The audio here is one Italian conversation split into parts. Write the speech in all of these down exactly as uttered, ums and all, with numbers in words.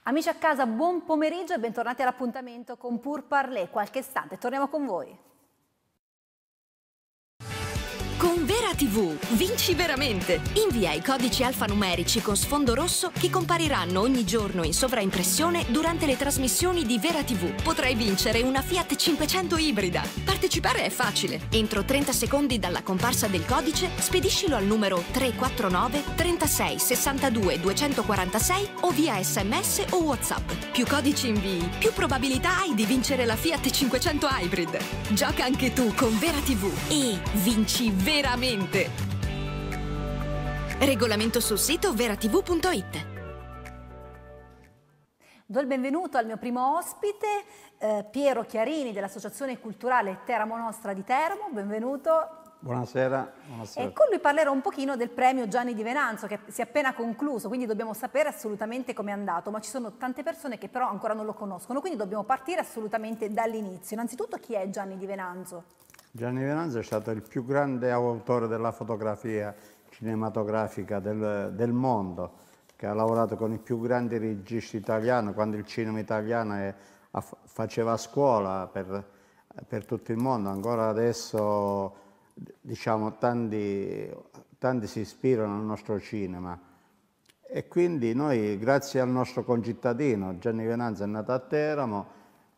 Amici a casa, buon pomeriggio e bentornati all'appuntamento con Pour Parler. Qualche istante, torniamo con voi. Con Vera tivù vinci veramente! Invia i codici alfanumerici con sfondo rosso che compariranno ogni giorno in sovraimpressione durante le trasmissioni di Vera tivù. Potrai vincere una Fiat cinquecento ibrida. Partecipare è facile. Entro trenta secondi dalla comparsa del codice, spediscilo al numero tre quattro nove trentasei sessantadue duecentoquarantasei o via sms o WhatsApp. Più codici invii, più probabilità hai di vincere la Fiat cinquecento Hybrid. Gioca anche tu con Vera tivù e vinci veramente! Regolamento sul sito verativù punto it. Do il benvenuto al mio primo ospite, eh, Piero Chiarini dell'Associazione Culturale Teramo Nostra di Teramo. Benvenuto. Buonasera. Buonasera. E con lui parlerò un pochino del premio Gianni di Venanzo che si è appena concluso, quindi dobbiamo sapere assolutamente com'è andato, ma ci sono tante persone che però ancora non lo conoscono, quindi dobbiamo partire assolutamente dall'inizio. Innanzitutto, chi è Gianni di Venanzo? Gianni Venanzo è stato il più grande autore della fotografia cinematografica del, del mondo, che ha lavorato con i più grandi registi italiani, quando il cinema italiano è, a, faceva scuola per, per tutto il mondo. Ancora adesso, diciamo, tanti, tanti si ispirano al nostro cinema. E quindi noi, grazie al nostro concittadino, Gianni Venanzo è nato a Teramo,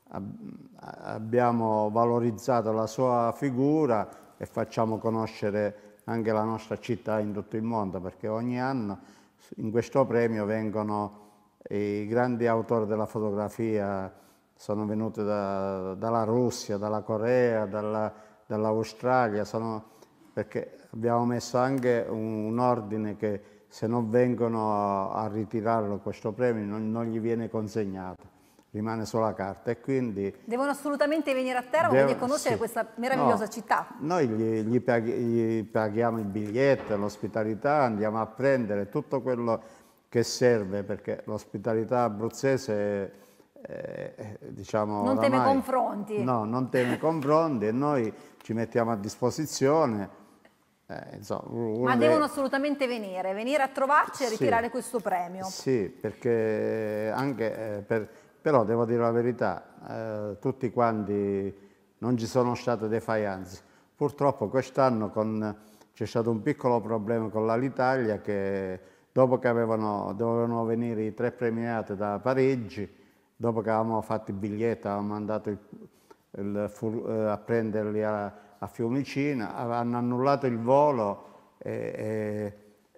abbiamo valorizzato la sua figura e facciamo conoscere anche la nostra città in tutto il mondo, perché ogni anno in questo premio vengono i grandi autori della fotografia, sono venuti da, dalla Russia, dalla Corea, dalla, dall'Australia, perché abbiamo messo anche un, un ordine che se non vengono a, a ritirarlo questo premio non, non gli viene consegnato. Rimane solo la carta e quindi... Devono assolutamente venire a Teramo e conoscere sì. questa meravigliosa no, città. Noi gli, gli, paghi, gli paghiamo il biglietto, l'ospitalità, andiamo a prendere tutto quello che serve, perché l'ospitalità abruzzese è, diciamo... Non oramai, teme confronti. No, non teme confronti e noi ci mettiamo a disposizione. Eh, insomma, Ma devono assolutamente venire, venire a trovarci e sì, ritirare questo premio. Sì, perché anche... Eh, per, Però devo dire la verità, eh, tutti quanti non ci sono state defaianze. Purtroppo quest'anno c'è stato un piccolo problema con l'Alitalia che dopo che avevano, dovevano venire i tre premiati da Parigi, dopo che avevamo fatto i biglietti, avevamo mandato il, il, eh, a prenderli a, a Fiumicino, hanno annullato il volo e, e,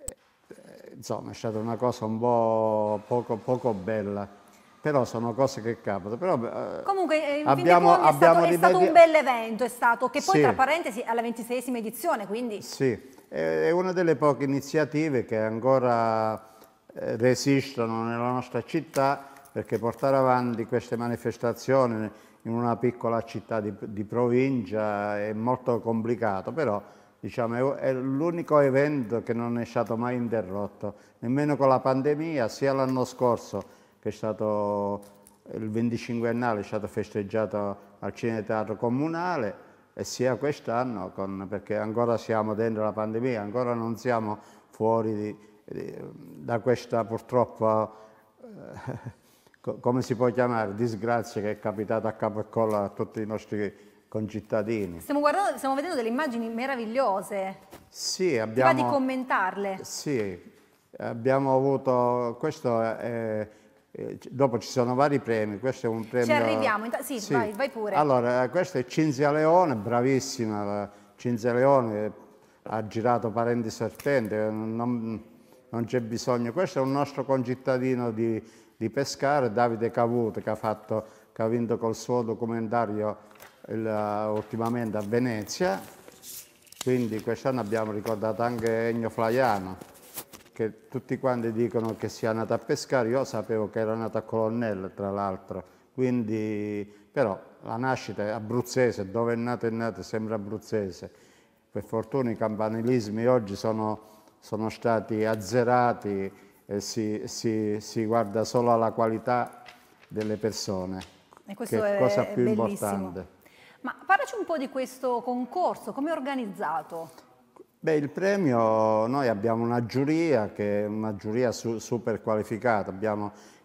e insomma è stata una cosa un po' poco, poco bella. Però sono cose che capitano. Però, eh, Comunque, in abbiamo, fin dei conti è, stato, è stato un bel evento, è stato, che poi sì. tra parentesi è la ventiseiesima edizione, quindi... Sì, è una delle poche iniziative che ancora eh, resistono nella nostra città, perché portare avanti queste manifestazioni in una piccola città di, di provincia è molto complicato, però diciamo, è, è l'unico evento che non è stato mai interrotto, nemmeno con la pandemia, sia l'anno scorso, che è stato il venticinquennale, è stato festeggiato al Cineteatro Comunale, e sia quest'anno, perché ancora siamo dentro la pandemia, ancora non siamo fuori di, di, da questa purtroppo, eh, come si può chiamare, disgrazia che è capitata a capo e collo a tutti i nostri concittadini. Stiamo, guardando, stiamo vedendo delle immagini meravigliose. Sì, abbiamo... Ti va di commentarle? Sì, abbiamo avuto... Questo è... Dopo ci sono vari premi, questo è un premio... Ci arriviamo, sì, sì. Vai, vai pure. Allora, questo è Cinzia Leone, bravissima, Cinzia Leone ha girato Parenti Serpenti, non, non c'è bisogno. Questo è un nostro concittadino di, di Pescara, Davide Cavuto, che ha, fatto, che ha vinto col suo documentario il, uh, ultimamente a Venezia, quindi quest'anno abbiamo ricordato anche Ennio Flaiano, che tutti quanti dicono che sia nato a Pescara, io sapevo che era nato a Colonnello, tra l'altro, quindi però la nascita è abruzzese, dove è nato è nato, sembra abruzzese. Per fortuna i campanilismi oggi sono, sono stati azzerati e si, si, si guarda solo alla qualità delle persone, e questo che è è cosa più bellissimo. importante. Ma parlaci un po' di questo concorso, come è organizzato? Beh, il premio, noi abbiamo una giuria che è una giuria su, super qualificata, abbiamo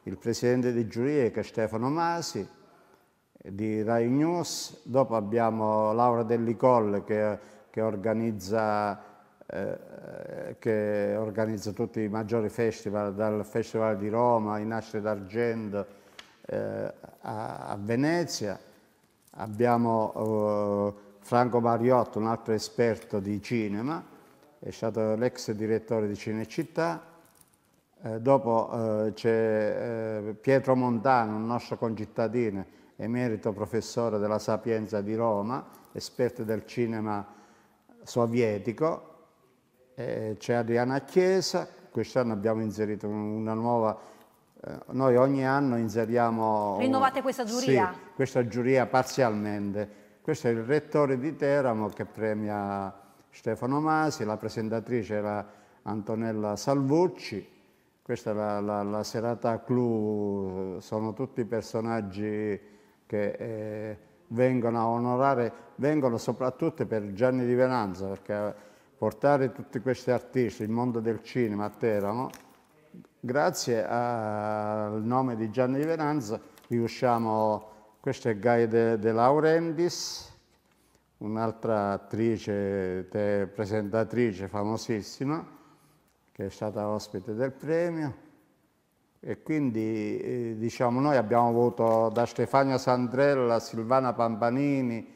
il presidente di giuria che è Stefano Masi di Rai News, dopo abbiamo Laura Dellicolle che, che, organizza, eh, che organizza tutti i maggiori festival, dal Festival di Roma, ai Nastri d'Argento eh, a, a Venezia. Abbiamo eh, Franco Mariotto, un altro esperto di cinema, è stato l'ex direttore di Cinecittà. Eh, dopo eh, c'è eh, Pietro Montano, un nostro concittadino, emerito professore della Sapienza di Roma, esperto del cinema sovietico. Eh, c'è Adriana Chiesa, quest'anno abbiamo inserito una nuova... Eh, noi ogni anno inseriamo... Rinnovate questa giuria? Sì, questa giuria parzialmente. Questo è il rettore di Teramo che premia Stefano Masi, la presentatrice era Antonella Salvucci. Questa è la, la, la serata clou, sono tutti personaggi che eh, vengono a onorare, vengono soprattutto per Gianni Di Venanza, perché portare tutti questi artisti, il mondo del cinema a Teramo, grazie al nome di Gianni Di Venanza riusciamo, questa è Gaia De, De Laurentiis, un'altra attrice, te, presentatrice famosissima, che è stata ospite del premio, e quindi eh, diciamo noi abbiamo avuto da Stefania Sandrella, Silvana Pampanini,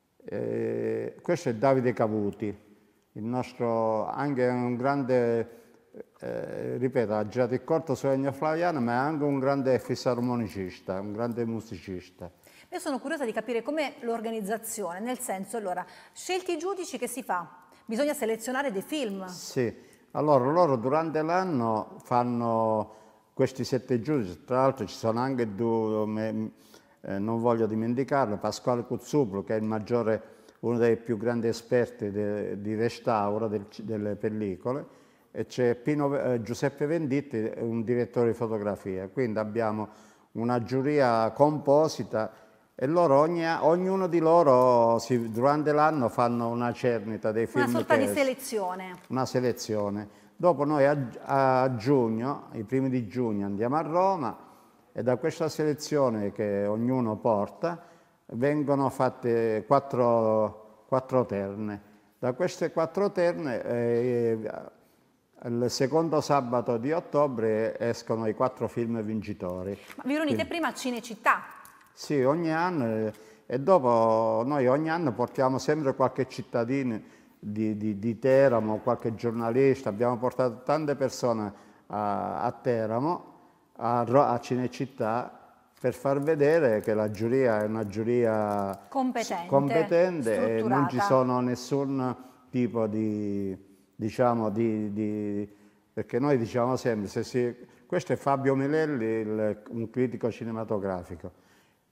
eh, questo è Davide Cavuti, il nostro, anche un grande, eh, ripeto, ha girato il corto su Ennio Flaiano, ma è anche un grande fisarmonicista, un grande musicista. Io sono curiosa di capire com'è l'organizzazione, nel senso, allora, scelti i giudici, che si fa? Bisogna selezionare dei film? Sì, allora loro durante l'anno fanno questi sette giudici, tra l'altro ci sono anche due, eh, non voglio dimenticarlo, Pasquale Cuzzuplo che è il maggiore, uno dei più grandi esperti de, di restauro del, delle pellicole, e c'è eh, Giuseppe Venditti, un direttore di fotografia, quindi abbiamo una giuria composita. E loro, ogni, ognuno di loro si, durante l'anno fanno una cernita dei film. Una sorta che, di selezione. Una selezione. Dopo noi a, a giugno, i primi di giugno, andiamo a Roma e da questa selezione che ognuno porta vengono fatte quattro, quattro terne. Da queste quattro terne, eh, il secondo sabato di ottobre escono i quattro film vincitori. Ma vi riunite prima a Cinecittà? Sì, ogni anno, e dopo noi ogni anno portiamo sempre qualche cittadino di, di, di Teramo, qualche giornalista, abbiamo portato tante persone a, a Teramo, a, a Cinecittà, per far vedere che la giuria è una giuria competente, competente e non ci sono nessun tipo di, diciamo, di, di perché noi diciamo sempre, se si, questo è Fabio Melelli, il, un critico cinematografico.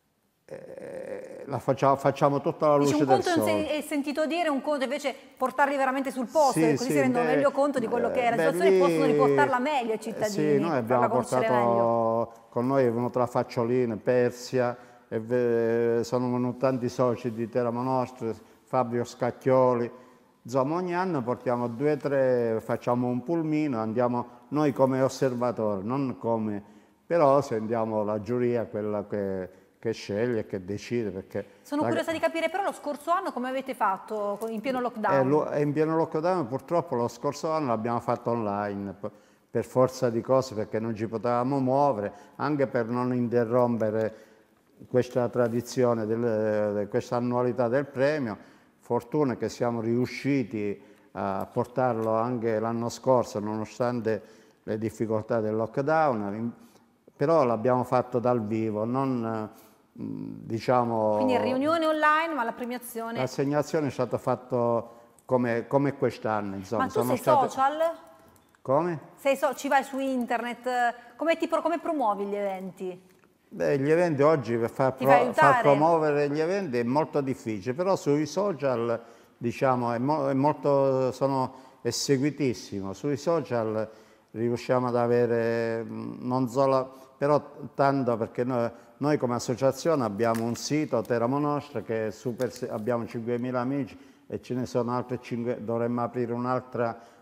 Eh, la facciamo, facciamo tutta la luce Dici, un del conto sole. è sentito dire, un conto invece portarli veramente sul posto, sì, così sì, si rendono beh, meglio conto di quello che è la beh, situazione, lì, possono riportarla meglio ai cittadini. Sì, noi abbiamo portato, con noi è venuto la Facciolina, Persia, e sono venuti tanti soci di Teramo Nostro, Fabio Scacchioli. Insomma, ogni anno portiamo due o tre, facciamo un pulmino, andiamo noi come osservatori, non come, però sentiamo la giuria, quella che che sceglie e che decide. Perché sono la... curiosa di capire però lo scorso anno come avete fatto in pieno lockdown. È in pieno lockdown, purtroppo lo scorso anno l'abbiamo fatto online per forza di cose, perché non ci potevamo muovere, anche per non interrompere questa tradizione, del, questa annualità del premio. Fortuna che siamo riusciti a portarlo anche l'anno scorso nonostante le difficoltà del lockdown, però l'abbiamo fatto dal vivo, non diciamo... Quindi riunione online, ma la premiazione... L'assegnazione è stata fatta come, come quest'anno, insomma. Ma tu sei state... social? Come? Sei so... Ci vai su internet? Come, ti... come promuovi gli eventi? Beh, gli eventi oggi, per far, pro... far promuovere gli eventi è molto difficile, però sui social, diciamo, è, mo... è molto... sono... è seguitissimo. Sui social riusciamo ad avere, non solo... però tanto perché noi, noi come associazione abbiamo un sito, Teramo Nostra, che è super, abbiamo cinquemila amici e ce ne sono altri cinque, dovremmo aprire un'altra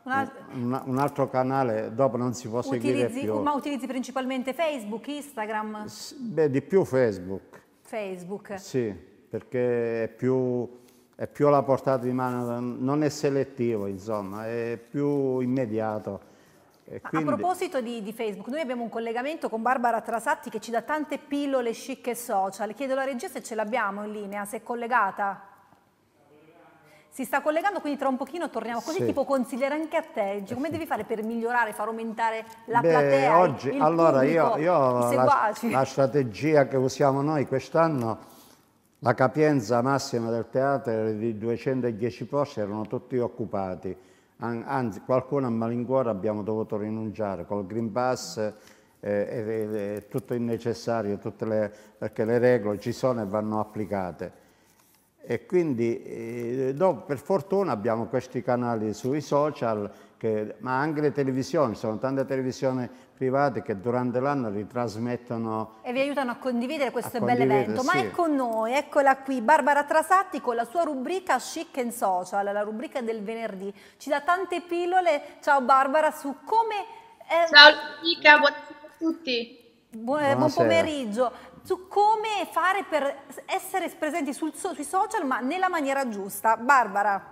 Una... un, un altro canale, dopo non si può utilizzi, seguire più. Ma utilizzi principalmente Facebook, Instagram? Beh, di più Facebook. Facebook. Sì, perché è più, è più alla portata di mano, non è selettivo, insomma, è più immediato. E quindi... A proposito di, di Facebook, noi abbiamo un collegamento con Barbara Trasatti che ci dà tante pillole chic e social. Chiedo alla regia se ce l'abbiamo in linea, se è collegata. Si sta collegando, quindi tra un pochino torniamo, così sì. Tipo consigliere anche a te, come devi fare per migliorare, far aumentare la Beh, platea, oggi, il allora pubblico, io, io i seguaci? La, la strategia che usiamo noi quest'anno, la capienza massima del teatro era di duecentodieci posti, erano tutti occupati, anzi qualcuno a malincuore abbiamo dovuto rinunciare, col Green Pass eh, e, e tutto il necessario, tutte le, perché le regole ci sono e vanno applicate. E quindi eh, dopo, per fortuna abbiamo questi canali sui social, che, ma anche le televisioni, sono tante televisioni private che durante l'anno ritrasmettono. E vi aiutano a condividere questo condividere, bell'evento. sì. Ma è con noi, eccola qui, Barbara Trasatti con la sua rubrica Chic and Social, la rubrica del venerdì. Ci dà tante pillole, ciao Barbara, su come... Eh... Ciao Luca, buonasera a tutti. Buon, buon pomeriggio. Su come fare per essere presenti sul, sui social, ma nella maniera giusta. Barbara.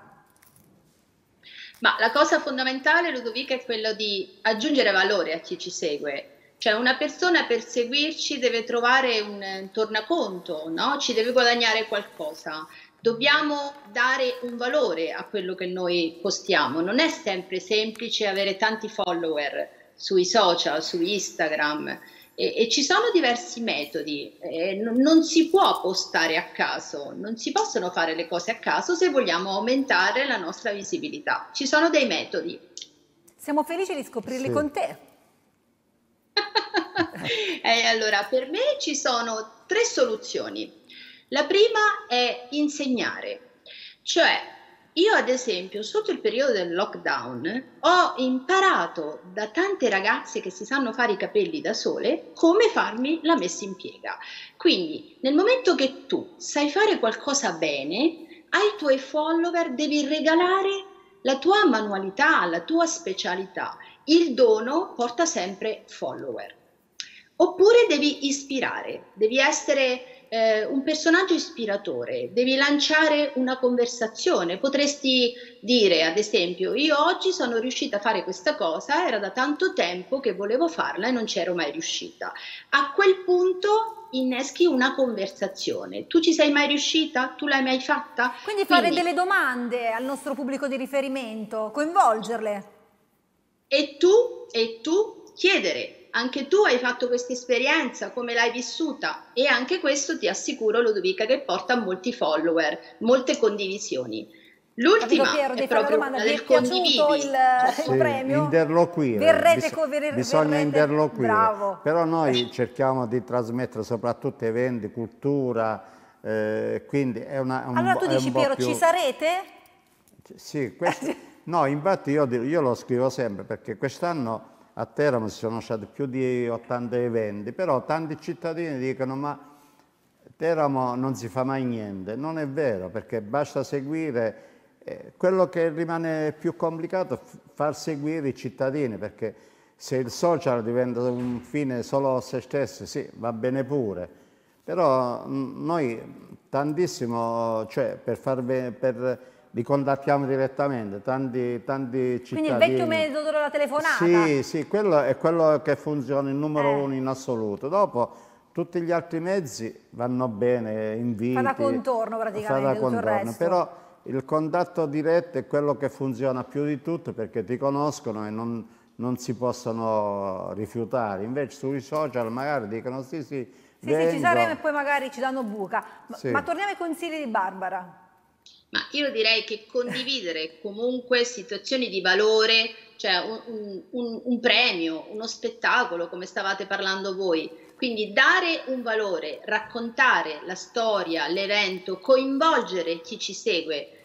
Ma la cosa fondamentale, Ludovica, è quello di aggiungere valore a chi ci segue. Cioè una persona per seguirci deve trovare un tornaconto, no? Ci deve guadagnare qualcosa. Dobbiamo dare un valore a quello che noi postiamo. Non è sempre semplice avere tanti follower sui social, su Instagram. E, e ci sono diversi metodi, eh, non, non si può postare a caso, non si possono fare le cose a caso se vogliamo aumentare la nostra visibilità. Ci sono dei metodi. Siamo felici di scoprirli sì. con te. eh, allora, per me ci sono tre soluzioni. La prima è insegnare, cioè io ad esempio sotto il periodo del lockdown ho imparato da tante ragazze che si sanno fare i capelli da sole come farmi la messa in piega. Quindi nel momento che tu sai fare qualcosa bene, ai tuoi follower devi regalare la tua manualità, la tua specialità. Il dono porta sempre follower. Oppure devi ispirare, devi essere Eh, un personaggio ispiratore, devi lanciare una conversazione, potresti dire ad esempio io oggi sono riuscita a fare questa cosa, era da tanto tempo che volevo farla e non c'ero mai riuscita. A quel punto inneschi una conversazione, tu ci sei mai riuscita? Tu l'hai mai fatta? Quindi fare Quindi, delle domande al nostro pubblico di riferimento, coinvolgerle. E tu, e tu chiedere. Anche tu hai fatto questa esperienza, come l'hai vissuta? E anche questo ti assicuro, Ludovica, che porta a molti follower, molte condivisioni. L'ultima è proprio quella del condividi. Il, sì, il premio? Interloquire. Verrete, Bis ver bisogna verrete, interloquire. Bravo. Però noi cerchiamo di trasmettere soprattutto eventi, cultura, eh, quindi è una un Allora tu dici, Piero, più... ci sarete? Sì, questo... no, infatti io, io lo scrivo sempre, perché quest'anno a Teramo ci sono stati più di ottanta eventi, però tanti cittadini dicono ma Teramo non si fa mai niente. Non è vero, perché basta seguire, eh, quello che rimane più complicato è far seguire i cittadini, perché se il social diventa un fine solo a se stesso, sì, va bene pure, però noi tantissimo, cioè per far per li contattiamo direttamente, tanti, tanti cittadini. Quindi il vecchio metodo della telefonata? Sì, sì, quello è quello che funziona il numero eh. uno in assoluto. Dopo tutti gli altri mezzi vanno bene, inviti. Fa da contorno praticamente, fa da tutto contorno, il resto. Però il contatto diretto è quello che funziona più di tutto, perché ti conoscono e non, non si possono rifiutare. Invece sui social magari dicono sì, sì, sì, sì, ci saremo e poi magari ci danno buca. Ma, sì. ma torniamo ai consigli di Barbara. Ma io direi che condividere comunque situazioni di valore, cioè un, un, un premio, uno spettacolo, come stavate parlando voi, quindi dare un valore, raccontare la storia, l'evento, coinvolgere chi ci segue,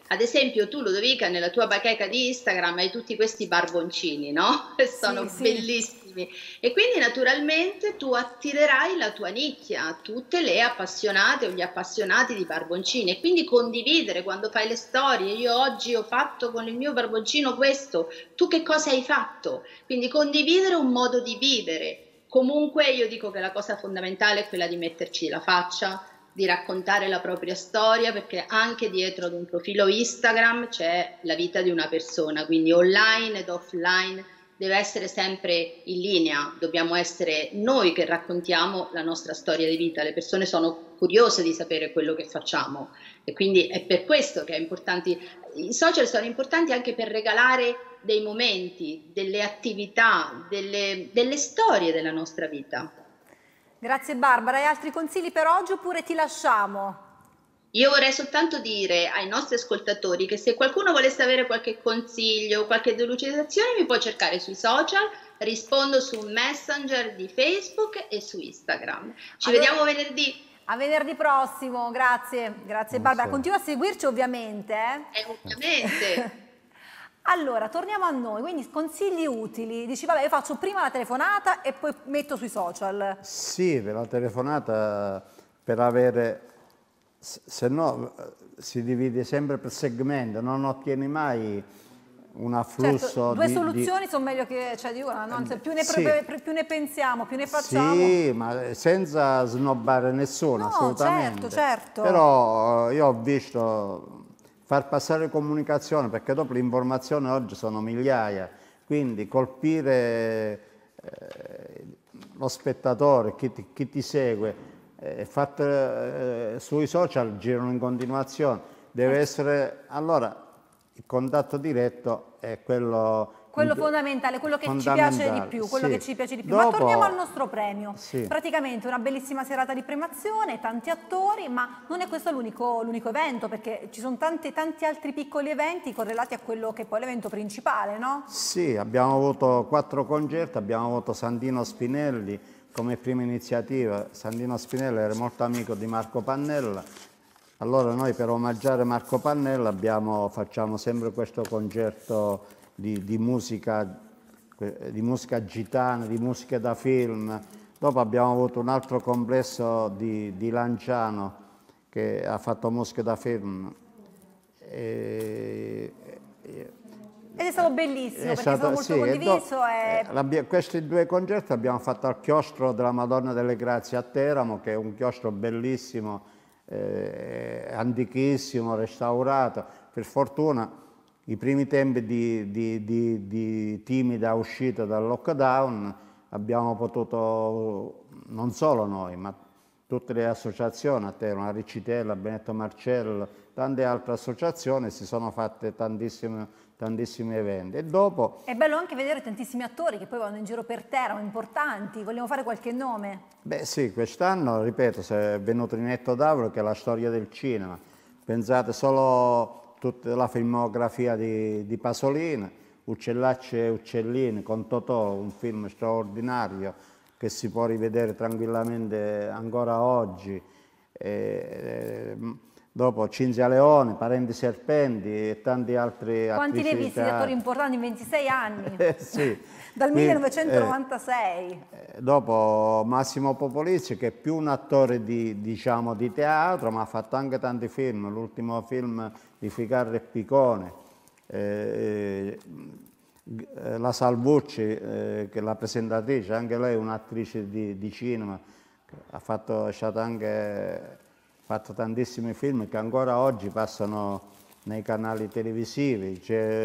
Ad esempio tu, Ludovica, nella tua bacheca di Instagram hai tutti questi barboncini, no? Che sono Sì, sì. bellissimi. E quindi naturalmente tu attirerai la tua nicchia, tutte le appassionate o gli appassionati di barboncini. E quindi condividere quando fai le storie. Io oggi ho fatto con il mio barboncino questo, tu che cosa hai fatto? Quindi condividere un modo di vivere. Comunque io dico che la cosa fondamentale è quella di metterci la faccia, di raccontare la propria storia, perché anche dietro ad un profilo Instagram c'è la vita di una persona, quindi online ed offline deve essere sempre in linea, dobbiamo essere noi che raccontiamo la nostra storia di vita, le persone sono curiose di sapere quello che facciamo e quindi è per questo che è importante. I social sono importanti anche per regalare dei momenti, delle attività, delle, delle storie della nostra vita. Grazie Barbara, hai altri consigli per oggi oppure ti lasciamo? Io vorrei soltanto dire ai nostri ascoltatori che se qualcuno volesse avere qualche consiglio, qualche delucidazione mi può cercare sui social, rispondo su Messenger di Facebook e su Instagram. Ci allora, vediamo venerdì. A venerdì prossimo, grazie, grazie Barbara. Continua a seguirci ovviamente. Eh? Eh, ovviamente. Allora, torniamo a noi, quindi consigli utili. Dici, vabbè, io faccio prima la telefonata e poi metto sui social. Sì, per la telefonata, per avere, se no si divide sempre per segmento, non ottieni mai un afflusso. Certo, due di, soluzioni di... sono meglio che cioè, di una, no? Più ne, sì. più ne pensiamo, più ne facciamo. Sì, ma senza snobbare nessuno, no, assolutamente. Certo, certo. Però io ho visto far passare comunicazione, perché dopo le informazioni oggi sono migliaia, quindi colpire eh, lo spettatore, chi ti, chi ti segue, eh, fatte, eh, sui social girano in continuazione, deve essere, allora il contatto diretto è quello... Quello fondamentale, quello che ci piace di più, quello sì. che ci piace di più. Dopo, ma torniamo al nostro premio. Sì. Praticamente una bellissima serata di premiazione, tanti attori, ma non è questo l'unico evento, perché ci sono tanti, tanti altri piccoli eventi correlati a quello che è poi l'evento principale, no? Sì, abbiamo avuto quattro concerti, abbiamo avuto Sandino Spinelli come prima iniziativa. Sandino Spinelli era molto amico di Marco Pannella, allora noi per omaggiare Marco Pannella abbiamo, facciamo sempre questo concerto Di, di, musica, di musica gitana, di musica da film. Dopo abbiamo avuto un altro complesso di, di Lanciano che ha fatto musica da film. E, e, Ed è stato bellissimo, è perché stato, è stato molto sì, condiviso. E do, e... Questi due concerti abbiamo fatto al chiostro della Madonna delle Grazie a Teramo, che è un chiostro bellissimo, eh, antichissimo, restaurato. Per fortuna i primi tempi di, di, di, di timida uscita dal lockdown abbiamo potuto, non solo noi, ma tutte le associazioni, a Teramo, la Riccitella, Benedetto Marcello, tante altre associazioni, si sono fatte tantissimi, tantissimi eventi. E dopo... È bello anche vedere tantissimi attori che poi vanno in giro per Teramo, importanti. Vogliamo fare qualche nome? Beh sì, quest'anno, ripeto, è venuto Rinetto Davolo, che è la storia del cinema. Pensate solo... tutta la filmografia di, di Pasolini, Uccellacci e Uccellini con Totò, un film straordinario che si può rivedere tranquillamente ancora oggi. E, e, dopo Cinzia Leone, Parenti Serpenti e tanti altri attori. Quanti ne hai visti di attori importanti in ventisei anni? Eh, sì. Dal millenovecentonovantasei. Eh, dopo Massimo Popolizzi, che è più un attore di, diciamo, di teatro, ma ha fatto anche tanti film. L'ultimo film di Ficarra e Picone, eh, eh, la Salvucci, eh, che è la presentatrice, anche lei è un'attrice di, di cinema, ha fatto, è stata anche, fatto tantissimi film che ancora oggi passano nei canali televisivi.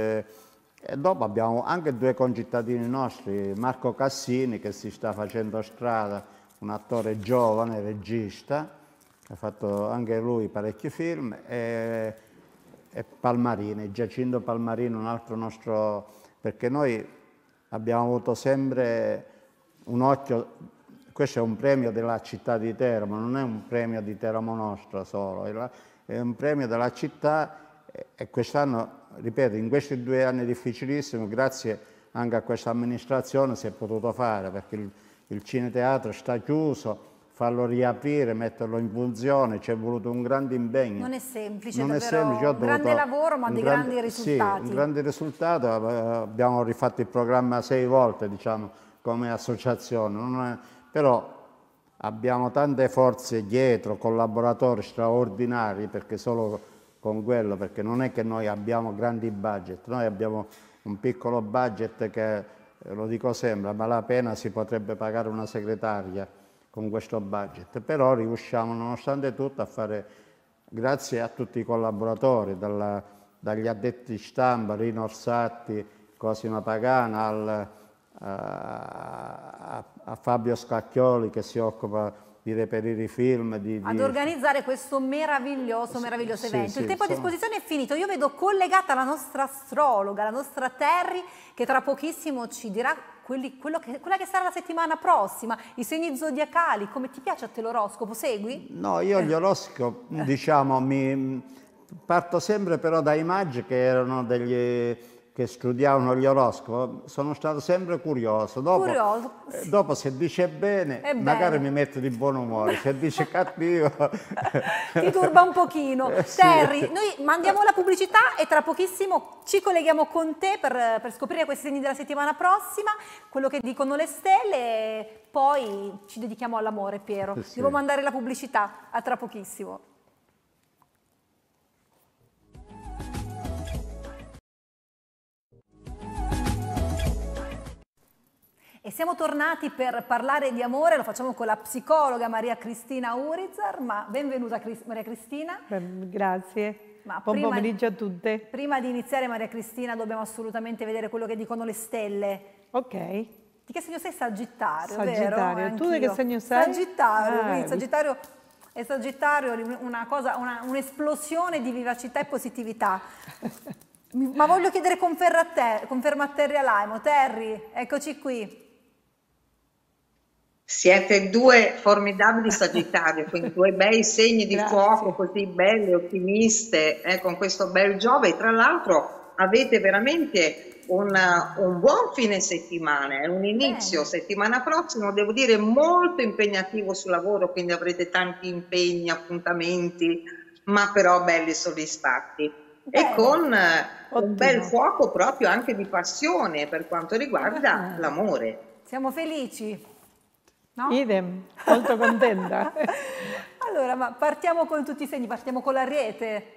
E dopo abbiamo anche due concittadini nostri, Marco Cassini, che si sta facendo strada, un attore giovane, regista, che ha fatto anche lui parecchi film, e, e Palmarini, Giacinto Palmarini, un altro nostro, perché noi abbiamo avuto sempre un occhio, questo è un premio della città di Teramo, non è un premio di Teramo nostro solo, è un premio della città. E quest'anno, ripeto, in questi due anni difficilissimi, grazie anche a questa amministrazione si è potuto fare, perché il, il cineteatro sta chiuso, farlo riaprire, metterlo in funzione, ci è voluto un grande impegno. Non è semplice, non davvero, è semplice, ho un grande dovuto, lavoro ma un dei grande, grandi risultati. Sì, un grande risultato, abbiamo rifatto il programma sei volte, diciamo, come associazione, non è, però abbiamo tante forze dietro, collaboratori straordinari, perché solo con quello, perché non è che noi abbiamo grandi budget, noi abbiamo un piccolo budget che, lo dico sempre, a malapena si potrebbe pagare una segretaria con questo budget, però riusciamo nonostante tutto a fare, grazie a tutti i collaboratori, dalla, dagli addetti stampa, Rino Orsatti, Cosima Pagana, al, a, a Fabio Scacchioli che si occupa di reperire i film. Di, Ad di... organizzare questo meraviglioso, meraviglioso sì, evento. sì, Il tempo a sono... disposizione è finito. Io vedo collegata la nostra astrologa, la nostra Terry, che tra pochissimo ci dirà quelli, quello che, quella che sarà la settimana prossima, i segni zodiacali. Come ti piace a te l'oroscopo? Segui? No, io gli oroscopi, diciamo, mi parto sempre però dai maggi che erano degli... che studiavano gli oroscopi, sono stato sempre curioso. Dopo, curioso sì. eh, dopo se dice bene, è magari bene. mi metto di buon umore, se dice cattivo... ti turba un pochino. Eh, sì. Terry, noi mandiamo la pubblicità e tra pochissimo ci colleghiamo con te per, per scoprire questi segni della settimana prossima, quello che dicono le stelle, e poi ci dedichiamo all'amore, Piero. Sì. Devo mandare la pubblicità, a tra pochissimo. E siamo tornati per parlare di amore, lo facciamo con la psicologa Maria Cristina Urizar, ma benvenuta Maria Cristina. Beh, grazie, ma buon prima, pomeriggio a tutte. Prima di iniziare Maria Cristina dobbiamo assolutamente vedere quello che dicono le stelle. Ok. Di che segno sei? Sagittario, Sagittario. vero? Tu di che segno sei? Sagittario, ah, quindi Sagittario è Sagittario, una cosa, una, un'esplosione di vivacità e positività. Ma voglio chiedere conferma a, te, conferma a Terry Alaimo. Terry, eccoci qui. Siete due formidabili Sagittario, quindi due bei segni di Grazie. fuoco, così belle, ottimiste, eh, con questo bel Giove. Tra l'altro avete veramente una, un buon fine settimana, è un inizio Bene. settimana prossima, devo dire molto impegnativo sul lavoro, quindi avrete tanti impegni, appuntamenti, ma però belli soddisfatti. Bene. E con eh, un bel fuoco proprio anche di passione per quanto riguarda ah. l'amore. Siamo felici. No? Idem, molto contenta. Allora, ma partiamo con tutti i segni, partiamo con l'Ariete.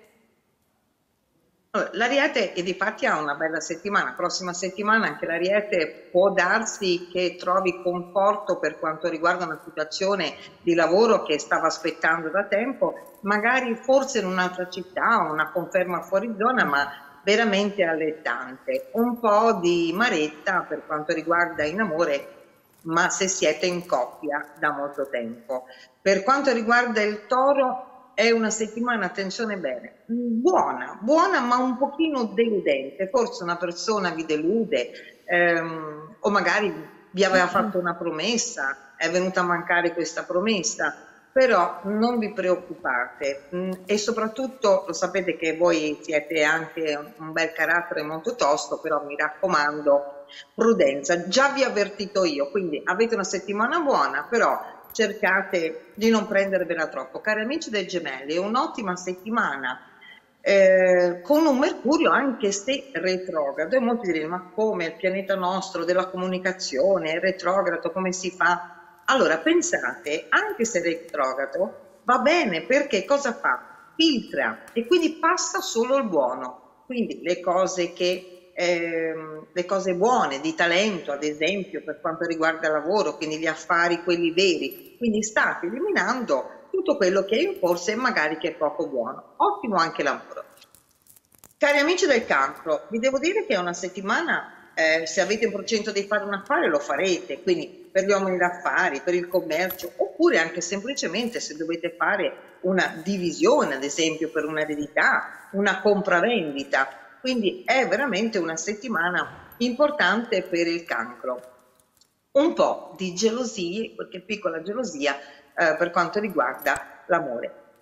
L'Ariete e difatti ha una bella settimana, prossima settimana anche l'Ariete può darsi che trovi conforto per quanto riguarda una situazione di lavoro che stava aspettando da tempo, magari forse in un'altra città, una conferma fuori zona, ma veramente allettante. Un po' di maretta per quanto riguarda in amore, ma se siete in coppia da molto tempo. Per quanto riguarda il Toro è una settimana, attenzione bene, buona, buona ma un pochino deludente, forse una persona vi delude ehm, o magari vi aveva fatto una promessa, è venuta a mancare questa promessa, però non vi preoccupate e soprattutto lo sapete che voi siete anche un bel carattere molto tosto, però mi raccomando prudenza, già vi ho avvertito io, quindi avete una settimana buona, però cercate di non prendervela troppo. Cari amici del Gemelli, è un'ottima settimana eh, con un Mercurio anche se retrogrado, e molti diranno ma come il pianeta nostro della comunicazione è retrogrado, come si fa? Allora pensate, anche se retrogrado va bene, perché cosa fa? Filtra e quindi passa solo il buono, quindi le cose che Eh, le cose buone, di talento ad esempio per quanto riguarda il lavoro, quindi gli affari, quelli veri, quindi state eliminando tutto quello che è in forse e magari che è poco buono. Ottimo anche lavoro. Cari amici del Cancro, vi devo dire che è una settimana, eh, se avete un progetto di fare un affare lo farete, quindi per gli uomini d'affari, per il commercio, oppure anche semplicemente se dovete fare una divisione, ad esempio per un'eredità, una compravendita. Quindi è veramente una settimana importante per il Cancro. Un po' di gelosie, qualche piccola gelosia eh, per quanto riguarda l'amore.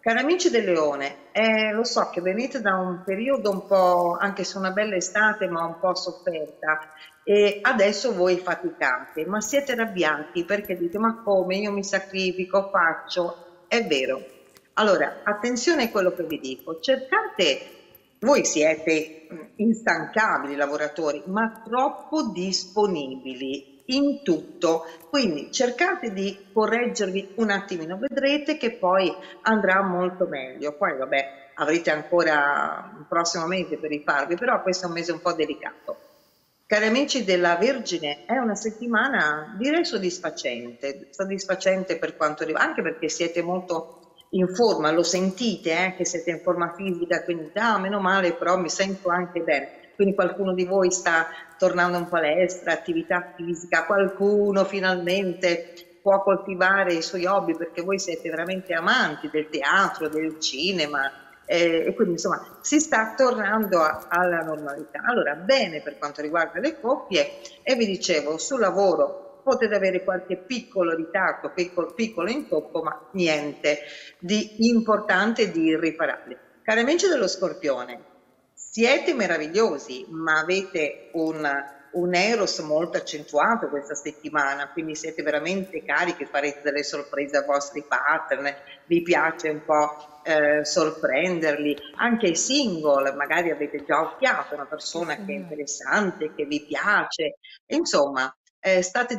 Cari amici del Leone, eh, lo so che venite da un periodo un po', anche se una bella estate, ma un po' sofferta, e adesso voi faticate, ma siete arrabbiati perché dite: ma come, io mi sacrifico, faccio? È vero. Allora, attenzione a quello che vi dico, cercate, voi siete instancabili lavoratori, ma troppo disponibili in tutto, quindi cercate di correggervi un attimino, vedrete che poi andrà molto meglio. Poi vabbè, avrete ancora un prossimo mese per rifarvi, però questo è un mese un po' delicato. Cari amici della Vergine, è una settimana direi soddisfacente, soddisfacente per quanto riguarda, anche perché siete molto in forma, lo sentite eh, che siete in forma fisica, quindi ah, meno male, però mi sento anche bene. Quindi qualcuno di voi sta tornando in palestra, attività fisica, qualcuno finalmente può coltivare i suoi hobby, perché voi siete veramente amanti del teatro, del cinema, eh, e quindi insomma si sta tornando a, alla normalità. Allora, bene per quanto riguarda le coppie, e vi dicevo, sul lavoro potete avere qualche piccolo ritardo, piccolo, piccolo intoppo, ma niente di importante, di irriparabile. Cari amici dello Scorpione, siete meravigliosi, ma avete un, un Eros molto accentuato questa settimana, quindi siete veramente carichi, farete delle sorprese ai vostri partner, vi piace un po' eh, sorprenderli, anche i single, magari avete già occhiato una persona che è interessante, che vi piace, insomma eh, state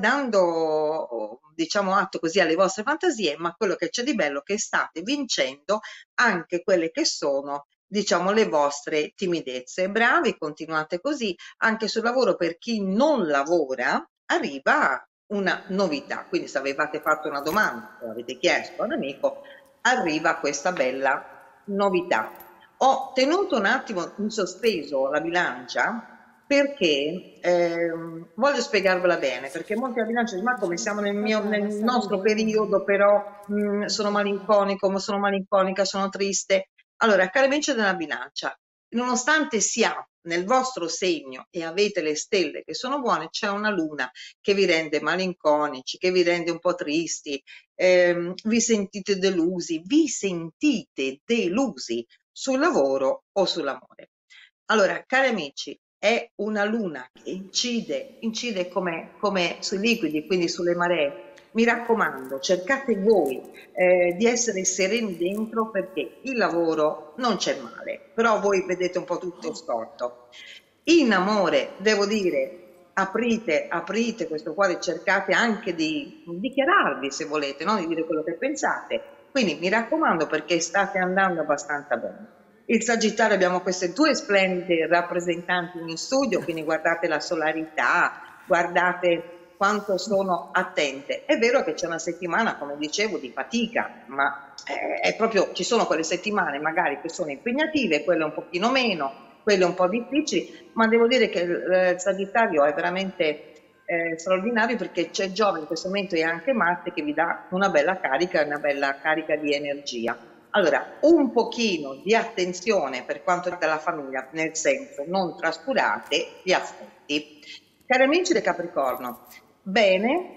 dando, diciamo, atto così alle vostre fantasie, ma quello che c'è di bello è che state vincendo anche quelle che sono, diciamo, le vostre timidezze. Bravi, continuate così. Anche sul lavoro, per chi non lavora, arriva una novità. Quindi se avevate fatto una domanda o avete chiesto a un amico, arriva questa bella novità. Ho tenuto un attimo in sospeso la bilancia perché eh, voglio spiegarvela bene, perché molti la bilancia dicono: ma come siamo nel, mio, nel nostro periodo, però mh, sono malinconico, sono malinconica, sono triste. Allora, cari amici della bilancia, nonostante sia nel vostro segno e avete le stelle che sono buone, c'è una luna che vi rende malinconici, che vi rende un po' tristi, ehm, vi sentite delusi, vi sentite delusi sul lavoro o sull'amore. Allora, cari amici, è una luna che incide, incide come, come sui liquidi, quindi sulle maree. Mi raccomando, cercate voi eh, di essere sereni dentro, perché il lavoro non c'è male, però voi vedete un po' tutto storto. In amore, devo dire, aprite, aprite questo cuore, cercate anche di dichiararvi, se volete, no? Di dire quello che pensate. Quindi mi raccomando, perché state andando abbastanza bene. Il Sagittario, abbiamo queste due splendide rappresentanti in studio, quindi guardate la solarità, guardate quanto sono attente. È vero che c'è una settimana, come dicevo, di fatica, ma è proprio, ci sono quelle settimane magari che sono impegnative, quelle un pochino meno, quelle un po' difficili, ma devo dire che il Sagittario è veramente eh, straordinario, perché c'è Giove in questo momento e anche Marte che vi dà una bella carica, una bella carica di energia. Allora, un pochino di attenzione per quanto riguarda la famiglia, nel senso, non trascurate gli affetti. Cari amici del Capricorno, bene,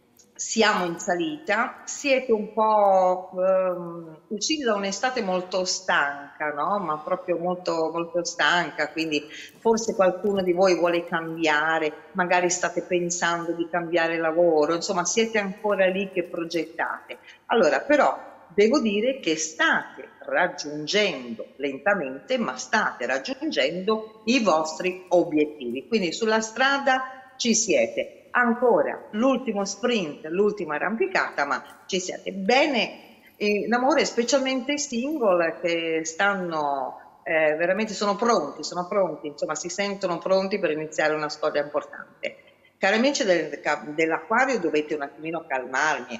siamo in salita, siete un po' um, usciti da un'estate molto stanca, no? Ma proprio molto, molto stanca, quindi forse qualcuno di voi vuole cambiare, magari state pensando di cambiare lavoro, insomma siete ancora lì che progettate. Allora, però devo dire che state raggiungendo lentamente, ma state raggiungendo i vostri obiettivi, quindi sulla strada ci siete. Ancora l'ultimo sprint, l'ultima arrampicata, ma ci siete bene in amore, specialmente i single che stanno eh, veramente, sono pronti, sono pronti, insomma si sentono pronti per iniziare una storia importante. Cari amici del, dell'Acquario, dovete un attimino calmarmi,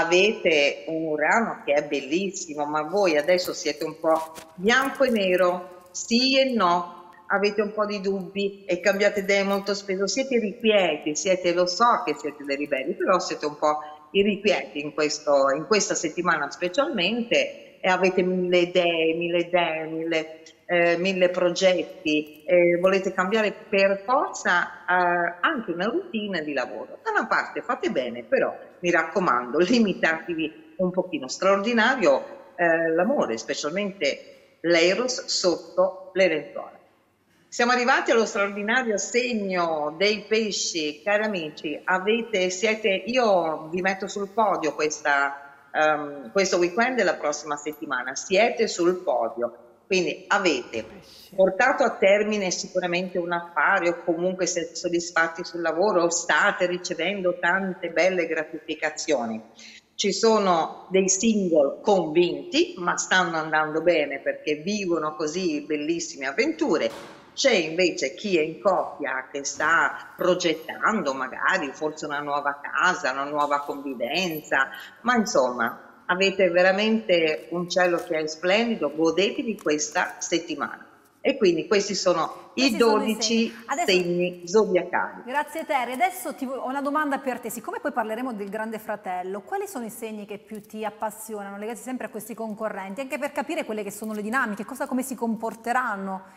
avete un Urano che è bellissimo, ma voi adesso siete un po' bianco e nero, sì e no, avete un po' di dubbi e cambiate idee molto spesso, siete irrequieti, siete, lo so che siete dei ribelli, però siete un po' irrequieti in, questo, in questa settimana specialmente, e avete mille idee, mille idee, mille, eh, mille progetti, eh, volete cambiare per forza eh, anche una routine di lavoro. Da una parte fate bene, però mi raccomando, limitatevi un pochino. Straordinario eh, l'amore, specialmente l'eros sotto le lenzuola. Siamo arrivati allo straordinario segno dei pesci, cari amici, avete, siete, io vi metto sul podio questa, um, questo weekend e la prossima settimana, siete sul podio, quindi avete portato a termine sicuramente un affare o comunque siete soddisfatti sul lavoro, state ricevendo tante belle gratificazioni. Ci sono dei single convinti, ma stanno andando bene perché vivono così bellissime avventure. C'è invece chi è in coppia che sta progettando magari forse una nuova casa, una nuova convivenza, ma insomma avete veramente un cielo che è splendido, godetevi questa settimana. E quindi questi sono Questi i sono i dodici segni. Adesso- segni zodiacali. Grazie Terry, adesso ti vo- ho una domanda per te, siccome poi parleremo del Grande Fratello, quali sono i segni che più ti appassionano, legati sempre a questi concorrenti, anche per capire quelle che sono le dinamiche, cosa, come si comporteranno?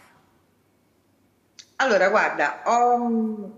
Allora, guarda, ho,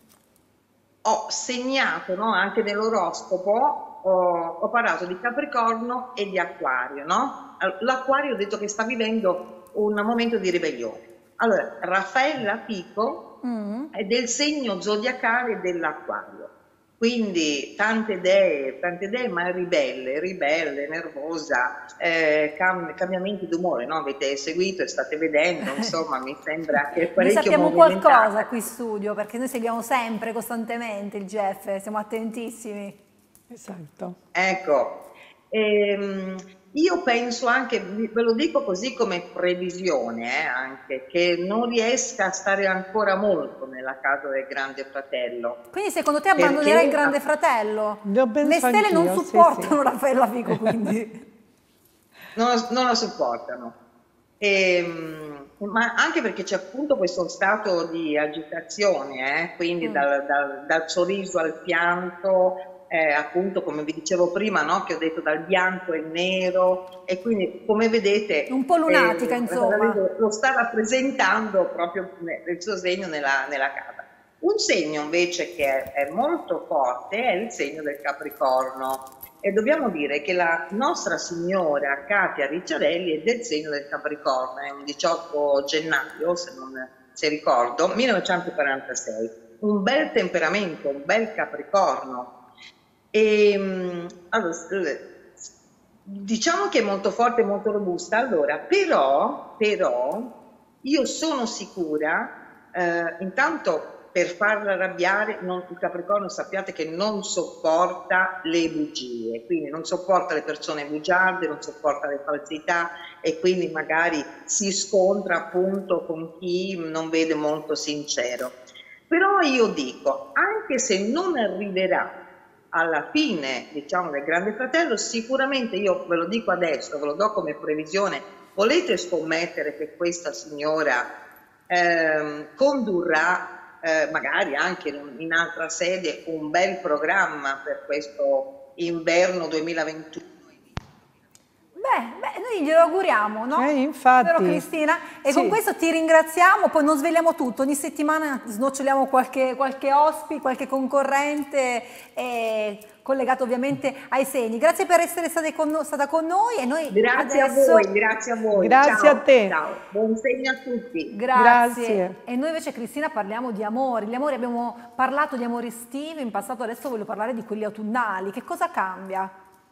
ho segnato, no, anche nell'oroscopo, ho, ho parlato di Capricorno e di Acquario, no? L'Acquario ho detto che sta vivendo un momento di ribellione. Allora, Raffaella Pico Mm. è del segno zodiacale dell'Acquario, quindi tante dee, tante idee, ma ribelle, ribelle, nervosa, eh, cam- cambiamenti d'umore, no? Avete seguito e state vedendo, insomma, mi sembra che è Noi parecchio sappiamo movimentata. qualcosa qui in studio, perché noi seguiamo sempre, costantemente il G F, siamo attentissimi. Esatto. Ecco, ehm, io penso anche, ve lo dico così come previsione, eh, anche, che non riesca a stare ancora molto nella casa del Grande Fratello. Quindi secondo te abbandonerà Perché- il Grande Fratello? Lo penso Le stelle non anch'io, sì, supportano sì. Raffaella Fico, quindi. Non la, non la supportano. Ehm, ma anche perché c'è appunto questo stato di agitazione, eh, quindi Mm. dal, dal- dal sorriso al pianto, eh, appunto come vi dicevo prima, no, che ho detto dal bianco al nero, e quindi come vedete Un po' lunatica, eh, insomma. lo sta rappresentando proprio ne- il suo segno nella, nella casa. Un segno invece che è, è molto forte è il segno del Capricorno. E dobbiamo dire che la nostra signora Katia Ricciarelli è del segno del Capricorno, è un diciotto gennaio, se non se ricordo, millenovecentoquarantasei. Un bel temperamento, un bel Capricorno. E, mh, allora, diciamo che è molto forte e molto robusta. Allora, però, però io sono sicura, eh, intanto per farla arrabbiare, non, il Capricorno sappiate che non sopporta le bugie, quindi non sopporta le persone bugiarde, non sopporta le falsità e quindi magari si scontra appunto con chi non vede molto sincero. Però io dico, anche se non arriverà alla fine, diciamo, del Grande Fratello, sicuramente, io ve lo dico adesso, ve lo do come previsione, volete scommettere che questa signora ehm, condurrà Eh, magari anche in altra sede un bel programma per questo inverno duemilaventuno. Beh, beh, noi glielo auguriamo, no? Eh, infatti. Vero Cristina? E Sì. con questo ti ringraziamo, poi non sveliamo tutto, ogni settimana snoccioliamo qualche, qualche ospite, qualche concorrente, eh, collegato ovviamente ai segni. Grazie per essere state con no- stata con noi e noi Grazie adesso... a voi, grazie a voi. Grazie Ciao, a te. Ciao, buon segno a tutti. Grazie. Grazie. E noi invece, Cristina, parliamo di amori. Gli amori, abbiamo parlato di amori estivi in passato, adesso voglio parlare di quelli autunnali. Che cosa cambia?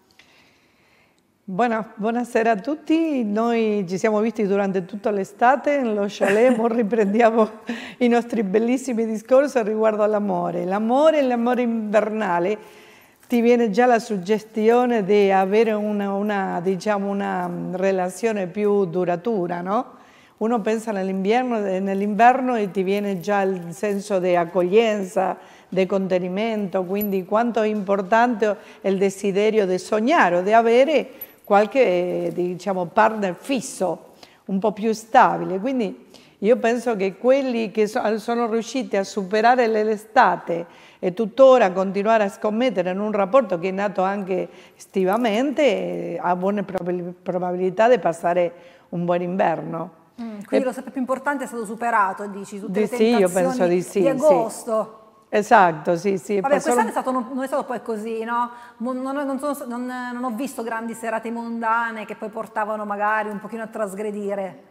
Buona- buonasera a tutti, noi ci siamo visti durante tutta l'estate in lo chalet, ora riprendiamo i nostri bellissimi discorsi riguardo all'amore. L'amore, l'amore invernale, ti viene già la suggestione di avere una, una, diciamo, una relazione più duratura, no? Uno pensa nell'inverno, nell'inverno e ti viene già il senso di accoglienza, di contenimento, quindi quanto è importante il desiderio di sognare o di avere qualche, diciamo, partner fisso, un po' più stabile. Quindi io penso che quelli che so- sono riusciti a superare l'estate e tuttora continuare a scommettere in un rapporto che è nato anche estivamente, eh, ha buone prob- probabilità di passare un buon inverno. Mm, quindi lo sapere più importante è stato superato, dici, tutte Di le sì, io tentazioni penso di sì, di sì. agosto. Esatto, sì, sì. Vabbè, solo... quest'anno è stato, non, non è stato poi così, no? Non, non, non, sono, non, non ho visto grandi serate mondane che poi portavano magari un pochino a trasgredire.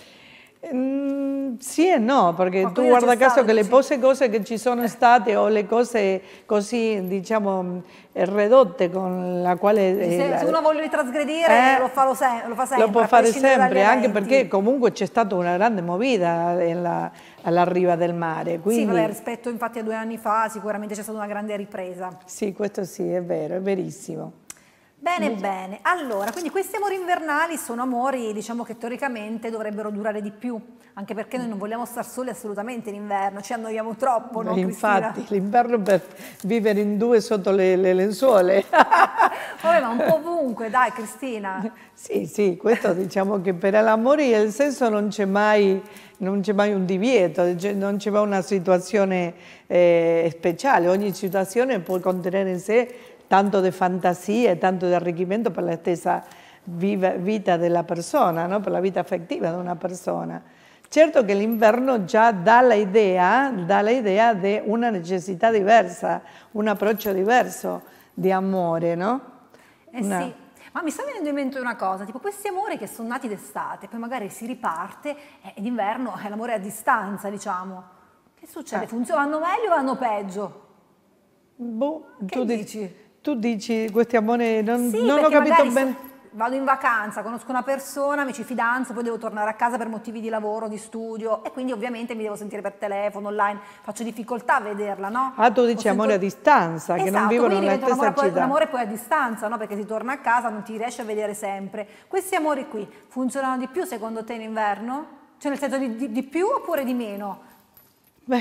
Mm, sì e no, perché Ma tu guarda caso stato, che le sì. poche cose che ci sono state o le cose così, diciamo, ridotte con la quale... Se, eh, se uno vuole trasgredire eh, lo, fa, lo, se, lo fa sempre. Lo può fare sempre, anche eventi. perché comunque c'è stata una grande movida alla riva del mare. Quindi... Sì, vabbè, rispetto infatti a due anni fa sicuramente c'è stata una grande ripresa. Sì, questo sì, è vero, è verissimo. Bene, bene. Allora, quindi questi amori invernali sono amori, diciamo, che teoricamente dovrebbero durare di più, anche perché noi non vogliamo star soli assolutamente in inverno, ci annoiamo troppo, no, infatti, l'inverno per vivere in due sotto le, le lenzuole. Vabbè, ma un po' ovunque, dai, Cristina. Sì, sì, questo diciamo che per l'amore e il senso non c'è mai, non c'è mai un divieto, non c'è mai una situazione eh, speciale, ogni situazione può contenere in sé tanto di fantasia e tanto di arricchimento per la stessa viva, vita della persona, no? Per la vita affettiva di una persona. Certo che l'inverno già dà l'idea, dà l'idea di una necessità diversa, un approccio diverso di amore, no? Eh una... sì, ma mi sta venendo in mente una cosa, tipo questi amori che sono nati d'estate, poi magari si riparte e d'inverno è l'amore a distanza, diciamo. Che succede? Eh. Funzionano meglio o vanno peggio? Boh, che tu dici? dici? Tu dici questi amori, non, sì, non ho capito bene. So, vado in vacanza, conosco una persona, mi ci fidanzo, poi devo tornare a casa per motivi di lavoro, di studio e quindi ovviamente mi devo sentire per telefono, online, faccio difficoltà a vederla, no? Ah, tu dici amore a distanza, esatto, che non vivono nella stessa amore, città. L'amore poi a distanza, no? Perché si torna a casa, non ti riesci a vedere sempre. Questi amori qui funzionano di più secondo te in inverno? Cioè nel senso di, di, di più oppure di meno? Beh,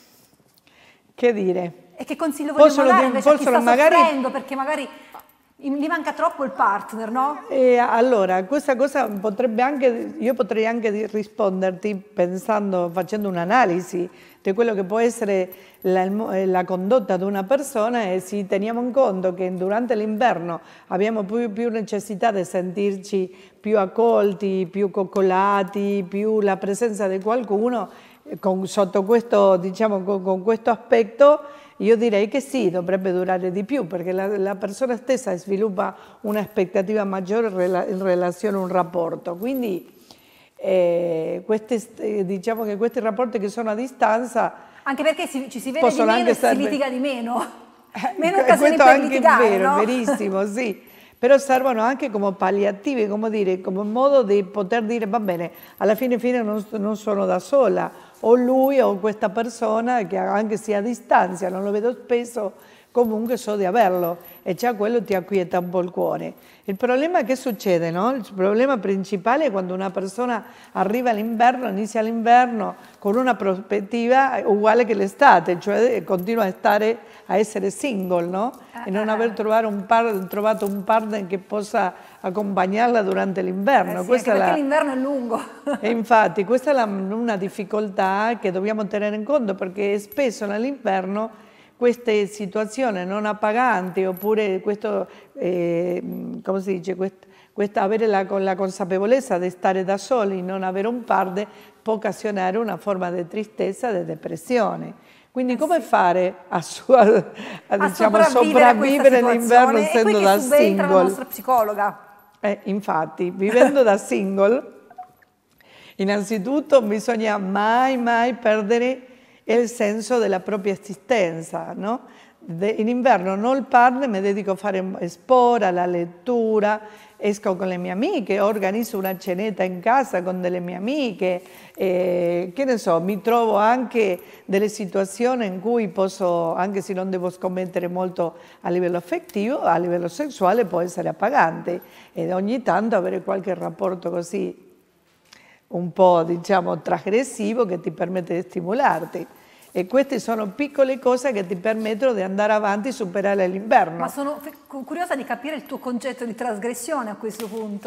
che dire? E che consiglio vogliamo dare invece a chi sta magari... soffrendo perché magari gli manca troppo il partner, no? E allora, questa cosa potrebbe anche, io potrei anche risponderti pensando, facendo un'analisi di quello che può essere la, la condotta di una persona e se teniamo in conto che durante l'inverno abbiamo più, più necessità di sentirci più accolti, più coccolati, più la presenza di qualcuno, con, sotto questo, diciamo, con, con questo aspetto, io direi che sì, dovrebbe durare di più perché la, la persona stessa sviluppa un'aspettativa maggiore in, rela, in relazione a un rapporto. Quindi eh, questi, diciamo che questi rapporti che sono a distanza... Anche perché si, ci si vede di meno e serve... si litiga di meno. Eh, meno occasioni per anche litigare, è vero, no? È verissimo, sì. Però servono anche come palliativi, come dire, come modo di poter dire va bene, alla fine fine non, non sono da sola, o lui o questa persona che anche se a distanza, non lo vedo spesso, comunque so di averlo e già quello ti acquieta un po' il cuore. Il problema che succede, no? Il problema principale è quando una persona arriva all'inverno, inizia l'inverno con una prospettiva uguale che l'estate, cioè continua a, stare, a essere single, no? E non aver trovato un, par, trovato un partner che possa accompagnarla durante l'inverno. Eh sì, perché l'inverno è lungo. E infatti questa è la, una difficoltà che dobbiamo tenere in conto perché spesso nell'inverno queste situazioni non appaganti oppure questo, eh, come si dice, quest, questa, avere la, la consapevolezza di stare da soli, non avere un partner, può occasionare una forma di tristezza e di depressione. Quindi come fare a, sua, a, a diciamo, sopravvivere l'inverno essendo da single? La nostra psicologa. Eh, infatti, vivendo da single, innanzitutto bisogna mai, mai perdere il senso della propria esistenza, no? In inverno non il partner, mi dedico a fare sport, alla lettura, esco con le mie amiche, organizzo una cenetta in casa con delle mie amiche, eh, che ne so, mi trovo anche delle situazioni in cui posso, anche se non devo scommettere molto a livello affettivo, a livello sessuale può essere appagante ed ogni tanto avere qualche rapporto così un po', diciamo, trasgressivo che ti permette di stimolarti. E queste sono piccole cose che ti permettono di andare avanti e superare l'inverno. Ma sono curiosa di capire il tuo concetto di trasgressione a questo punto.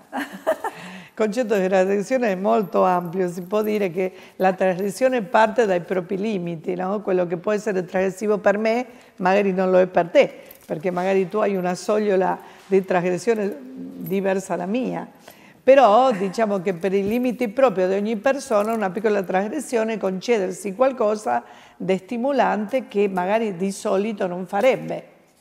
Il concetto di trasgressione è molto ampio, si può dire che la trasgressione parte dai propri limiti, no? Quello che può essere trasgressivo per me magari non lo è per te, perché magari tu hai una soglia di trasgressione diversa dalla mia. Però diciamo che per i limiti proprio di ogni persona una piccola trasgressione è concedersi qualcosa di stimolante che magari di solito non farebbe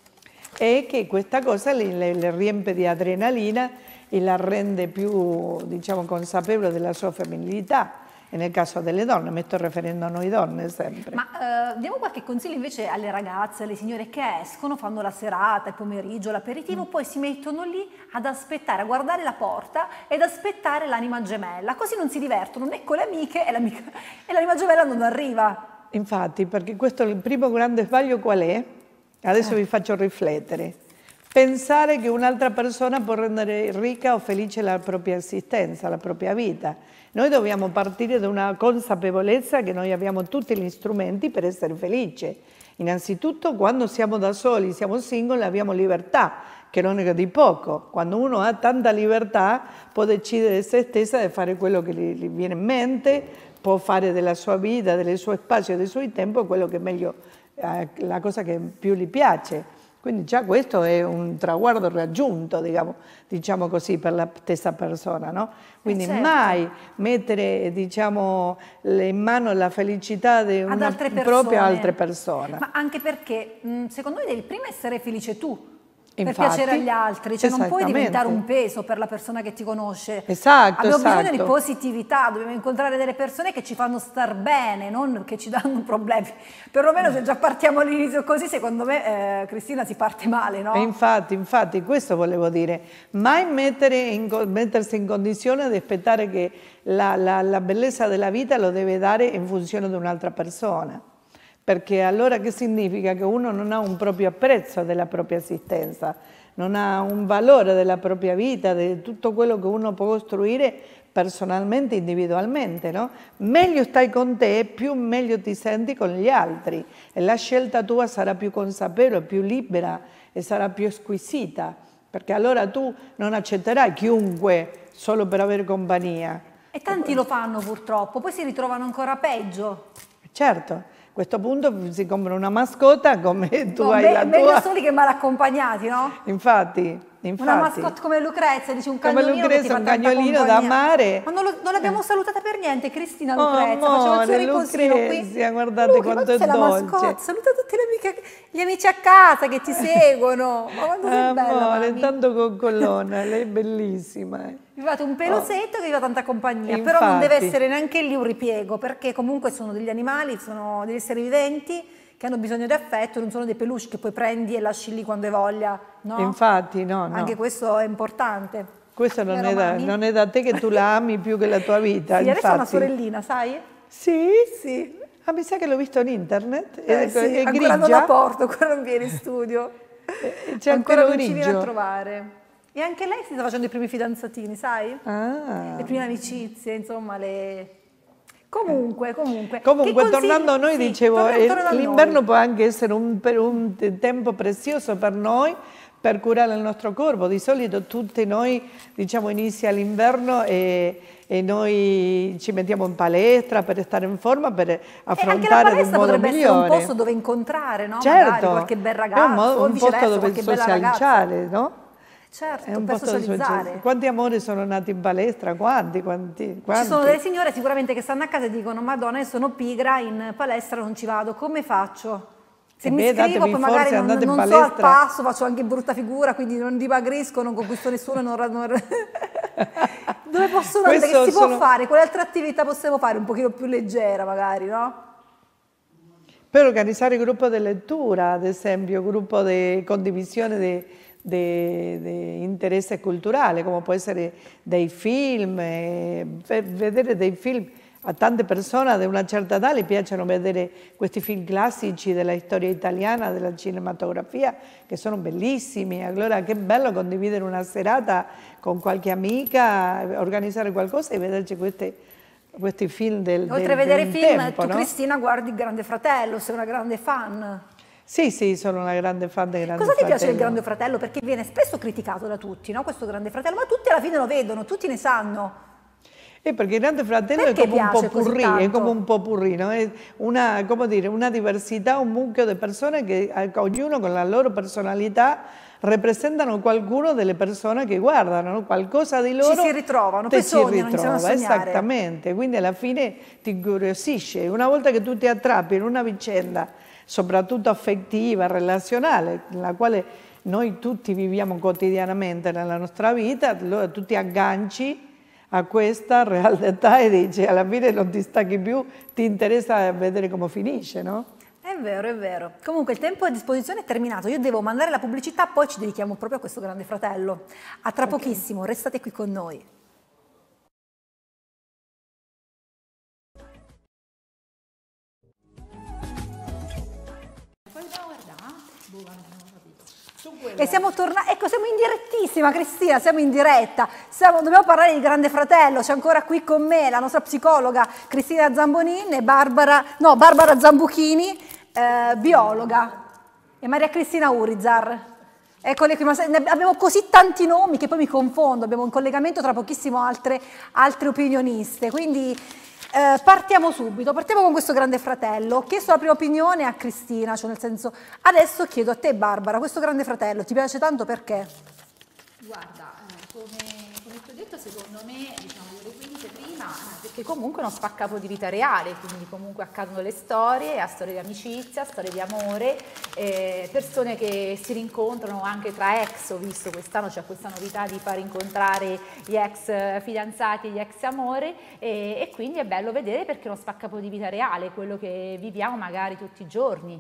e che questa cosa le, le, le riempie di adrenalina e la rende più, diciamo, consapevole della sua femminilità. E nel caso delle donne, mi sto riferendo a noi donne sempre. Ma eh, diamo qualche consiglio invece alle ragazze, alle signore che escono, fanno la serata, il pomeriggio, l'aperitivo, mm. poi si mettono lì ad aspettare, a guardare la porta ed aspettare l'anima gemella, così non si divertono né con le amiche e l'anima gemella non arriva. Infatti, perché questo è il primo grande sbaglio qual è? Adesso eh. vi faccio riflettere. Pensare che un'altra persona può rendere ricca o felice la propria esistenza, la propria vita. Noi dobbiamo partire da una consapevolezza che noi abbiamo tutti gli strumenti per essere felici. Innanzitutto quando siamo da soli, siamo singoli, abbiamo libertà, che non è di poco. Quando uno ha tanta libertà può decidere se stessa di fare quello che gli, gli viene in mente, può fare della sua vita, del suo spazio, del suo tempo quello che meglio, eh, la cosa che più gli piace. Quindi già questo è un traguardo raggiunto, diciamo, diciamo così, per la stessa persona, no? Quindi eh certo. mai mettere, diciamo, in mano la felicità di una propria altre persone. Ma anche perché, secondo me, devi prima essere felice tu. Infatti, per piacere agli altri, cioè non puoi diventare un peso per la persona che ti conosce. Esatto, abbiamo esatto. bisogno di positività, dobbiamo incontrare delle persone che ci fanno star bene, non che ci danno problemi. Perlomeno se già partiamo all'inizio così, secondo me, eh, Cristina, si parte male, no? E infatti, infatti, questo volevo dire. Mai mettere in, mettersi in condizione di aspettare che la, la, la bellezza della vita lo deve dare in funzione di un'altra persona. Perché allora che significa? Che uno non ha un proprio apprezzo della propria esistenza, non ha un valore della propria vita, di tutto quello che uno può costruire personalmente, individualmente, no? Meglio stai con te, più meglio ti senti con gli altri e la scelta tua sarà più consapevole, più libera e sarà più squisita, perché allora tu non accetterai chiunque solo per avere compagnia. E tanti lo fanno purtroppo, poi si ritrovano ancora peggio. Certo. A questo punto si compra una mascotta come tu no, hai me, la tua. Meglio soli che mal accompagnati, no? Infatti, infatti. Una mascotte come Lucrezia, dici un cagnolino come Lucrezia, che ti fa un cagnolino da amare. Ma non, lo, non l'abbiamo eh. salutata per niente, Cristina Lucrezia. Oh, faceva il suo riposino qui. Guardate Luca, quanto è dolce. Saluta tutti le amiche, gli amici a casa che ti seguono. Ma quanto sei bella, amore, tanto coccolona, lei è bellissima. Eh. Vi fate un pelosetto oh. che vi fa tanta compagnia, Infatti. però non deve essere neanche lì un ripiego, perché comunque sono degli animali, sono degli esseri viventi che hanno bisogno di affetto, non sono dei peluche che poi prendi e lasci lì quando hai voglia, no? Infatti, no, no. Anche questo è importante. Questo non è, da, non è da te che tu la ami più che la tua vita, sì, infatti. adesso è una sorellina, sai? Sì? Sì. Ah, mi sa che l'ho visto in internet, eh, è, sì, è ancora grigia. non la porto, ancora non viene in studio. C'è ancora non grigio. ci viene a trovare. E anche lei si sta facendo i primi fidanzatini, sai? Ah. Le prime amicizie, insomma, le... Comunque, comunque. Comunque, tornando a noi, sì, dicevo, l'inverno può anche essere un, per un tempo prezioso per noi, per curare il nostro corpo. Di solito tutti noi, diciamo, inizia l'inverno e, e noi ci mettiamo in palestra per stare in forma, per affrontare in modo potrebbe migliore. Essere un posto dove incontrare, no? Certo, magari qualche bel ragazzo, è un, modo, un posto dove socializzare, no? Certo, è un per socializzare. Quanti amori sono nati in palestra? Quanti, quanti, quanti? Ci sono delle signore sicuramente che stanno a casa e dicono: Madonna, io sono pigra, in palestra non ci vado, come faccio? Se e mi beh, iscrivo poi magari non, non so al passo, faccio anche brutta figura, quindi non dimagrisco, non conquisto nessuno. Non, non... Dove posso andare? Che si sono... può fare? Quale altra attività possiamo fare un pochino più leggera magari, no? Per organizzare gruppo di lettura, ad esempio, gruppo di condivisione di di interesse culturale, come può essere dei film, eh, vedere dei film. A tante persone di una certa età le piacciono vedere questi film classici della storia italiana, della cinematografia, che sono bellissimi. Allora che bello condividere una serata con qualche amica, organizzare qualcosa e vederci questi, questi film del, Oltre del, a vedere del film, tempo, tu no? Cristina guardi Il Grande Fratello, sei una grande fan. Sì, sì, sono una grande fan del Grande Cosa Fratello. Cosa ti piace del Grande Fratello? Perché viene spesso criticato da tutti, no? Questo Grande Fratello, ma tutti alla fine lo vedono, tutti ne sanno. E perché il Grande Fratello perché è come un piace popurrí, è come un popurrí, no? È una, come dire, una diversità, un mucchio di persone che ognuno con la loro personalità rappresentano qualcuno delle persone che guardano, no? Qualcosa di loro ci si ritrovano, poi ci sognano, iniziano a ritrova, sognare. esattamente, quindi alla fine ti incuriosisce. Una volta che tu ti attrappi in una vicenda, soprattutto affettiva, relazionale, nella quale noi tutti viviamo quotidianamente nella nostra vita, allora tu ti agganci a questa realtà e dici alla fine non ti stacchi più, ti interessa vedere come finisce, no? È vero, è vero. Comunque il tempo a disposizione è terminato, io devo mandare la pubblicità, poi ci dedichiamo proprio a questo Grande Fratello. A tra okay. pochissimo, restate qui con noi. E siamo tornati, ecco, siamo in direttissima, Cristina, siamo in diretta, siamo, dobbiamo parlare di Grande Fratello, c'è ancora qui con me la nostra psicologa Cristina Zambonin e Barbara, no, Barbara Zambuchini, eh, biologa, e Maria Cristina Urizar. Eccole qui, ma ne abbiamo così tanti nomi che poi mi confondo, abbiamo in collegamento tra pochissimo altre, altre opinioniste, quindi... Eh, partiamo subito, partiamo con questo Grande Fratello. Ho chiesto la prima opinione a Cristina, cioè nel senso, adesso chiedo a te Barbara, questo Grande Fratello ti piace tanto perché? Guarda, eh, come, come ti ho detto, secondo me, diciamo, le quinte prima, perché comunque è uno spaccato di vita reale, quindi comunque accadono le storie, a storie di amicizia, storie di amore, eh, persone che si rincontrano anche tra ex, ho visto quest'anno c'è questa novità di far incontrare gli ex fidanzati e gli ex amore, e, e quindi è bello vedere perché è uno spaccato di vita reale, quello che viviamo magari tutti i giorni.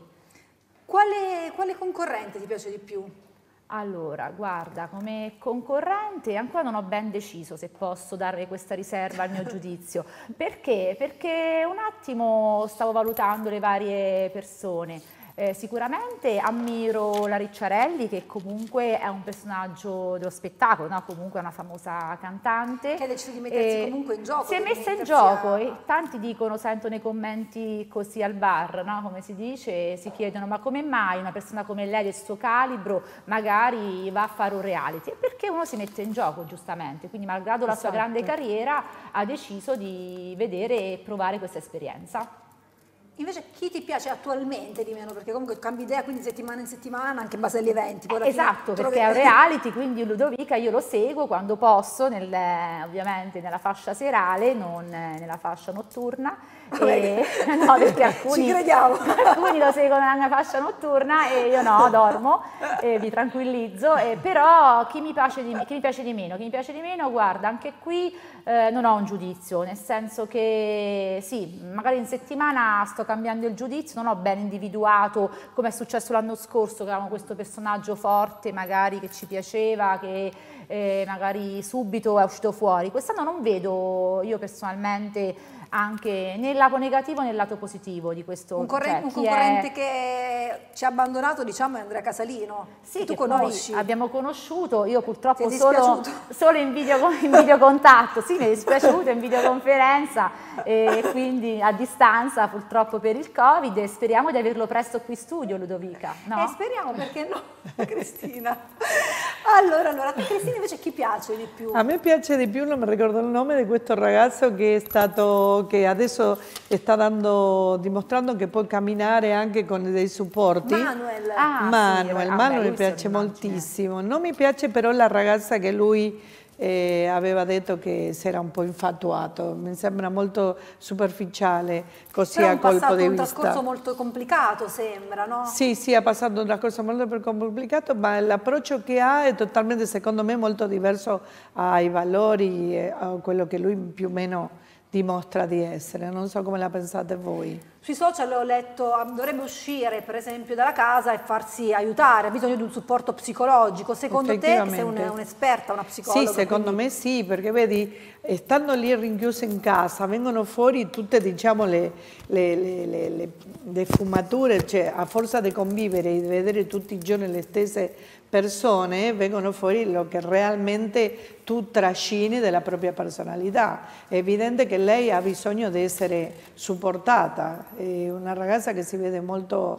Quale, quale concorrente ti piace di più? Allora, guarda, come concorrente ancora non ho ben deciso se posso dare questa riserva al mio giudizio. Perché? Perché un attimo stavo valutando le varie persone. Eh, sicuramente ammiro la Ricciarelli, che comunque è un personaggio dello spettacolo, no? Comunque è una famosa cantante. Che ha deciso di mettersi eh, comunque in gioco. Si è messa in gioco a... e tanti dicono, sento nei commenti così al bar, no? Come si dice, si chiedono ma come mai una persona come lei del suo calibro magari va a fare un reality? Perché uno si mette in gioco giustamente, quindi malgrado la esatto. sua grande carriera ha deciso di vedere e provare questa esperienza. Invece chi ti piace attualmente di meno? Perché comunque cambi idea, quindi settimana in settimana, anche in base agli eventi. Poi esatto, perché è un reality, quindi Ludovica io lo seguo quando posso, nel, ovviamente nella fascia serale, non nella fascia notturna. E, no, perché alcuni, ci crediamo. alcuni lo seguono nella fascia notturna e io no, dormo, e vi tranquillizzo. E però chi mi, piace di, chi mi piace di meno? Chi mi piace di meno, guarda, anche qui eh, non ho un giudizio, nel senso che sì, magari in settimana sto cambiando il giudizio, non ho ben individuato, come è successo l'anno scorso, che avevamo questo personaggio forte magari che ci piaceva, che eh, magari subito è uscito fuori. Quest'anno non vedo io personalmente anche nel lato negativo e nel lato positivo di questo. Un, corrente, cioè, un concorrente è... che ci ha abbandonato, diciamo, è Andrea Casalino. Sì, tu conosci. Abbiamo conosciuto, io purtroppo solo, solo in, video, in videocontatto, sì, mi è dispiaciuto in videoconferenza e quindi a distanza purtroppo per il Covid, e speriamo di averlo presto qui in studio, Ludovica. No? Eh, speriamo, perché no, Cristina. Allora, allora, a te Cristina invece chi piace di più? A me piace di più, non mi ricordo il nome di questo ragazzo che è stato, che adesso sta dando, dimostrando che può camminare anche con dei supporti. Manuel. Ah, Manuel, sì, Manuel mi piace moltissimo. Non mi piace però la ragazza che lui eh, aveva detto che si era un po' infatuato, mi sembra molto superficiale, così a colpo di vista. È un trascorso molto complicato, sembra, no? Sì, sì, ha passato un trascorso molto complicato, ma l'approccio che ha è totalmente, secondo me, molto diverso ai valori e a quello che lui più o meno dimostra di essere. Non so come la pensate voi. Sui social ho letto, dovrebbe uscire per esempio dalla casa e farsi aiutare, ha bisogno di un supporto psicologico. Secondo te sei un'esperta, una psicologa? Sì, secondo quindi... me sì, perché vedi, stando lì rinchiuse in casa, vengono fuori tutte, diciamo, le, le, le, le, le, le fumature, cioè a forza di convivere e di vedere tutti i giorni le stesse persone, vengono fuori lo che realmente tu trascini della propria personalità. È evidente che lei ha bisogno di essere supportata, è una ragazza che si vede molto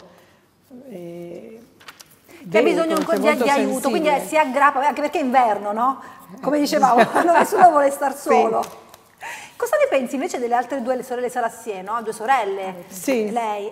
eh, che ha bisogno di, di aiuto, quindi si aggrappa, anche perché è inverno, no? Come dicevamo, nessuno vuole star solo. Sì. Cosa ne pensi invece delle altre due sorelle Salassier, no? Due sorelle, Sì. lei.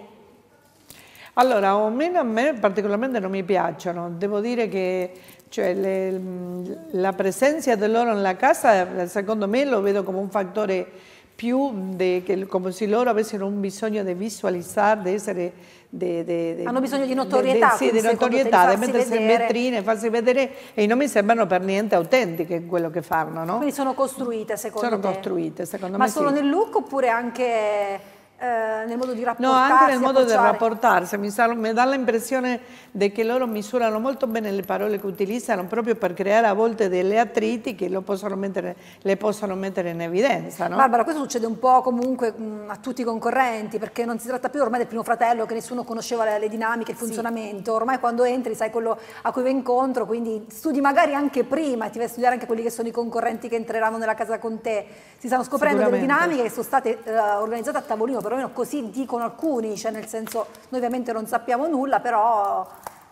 Allora, a me, a me particolarmente non mi piacciono, devo dire che cioè, le, la presenza di loro nella casa, secondo me lo vedo come un fattore più, de, che, come se loro avessero un bisogno di visualizzare, di essere... De, de, de, Hanno bisogno di notorietà, de, de, sì, di notorietà, di mettersi in vedere. vetrine, farsi vedere, e non mi sembrano per niente autentiche quello che fanno, no? Quindi sono costruite secondo sono te? Sono costruite, secondo Ma me solo sì. nel look oppure anche... Eh, nel modo di rapportarsi? No, anche nel modo approcciare. di rapportarsi, mi, sa, mi dà l'impressione che loro misurano molto bene le parole che utilizzano proprio per creare a volte delle attriti che lo possono mettere, le possono mettere in evidenza. No? Barbara, questo succede un po' comunque mh, a tutti i concorrenti, perché non si tratta più ormai del primo fratello, che nessuno conosceva le, le dinamiche, il funzionamento, sì. Ormai quando entri sai quello a cui vai incontro, quindi studi magari anche prima, ti vai a studiare anche quelli che sono i concorrenti che entreranno nella casa con te, si stanno scoprendo delle dinamiche che sono state uh, organizzate a tavolino, perlomeno così dicono alcuni, cioè nel senso noi ovviamente non sappiamo nulla, però...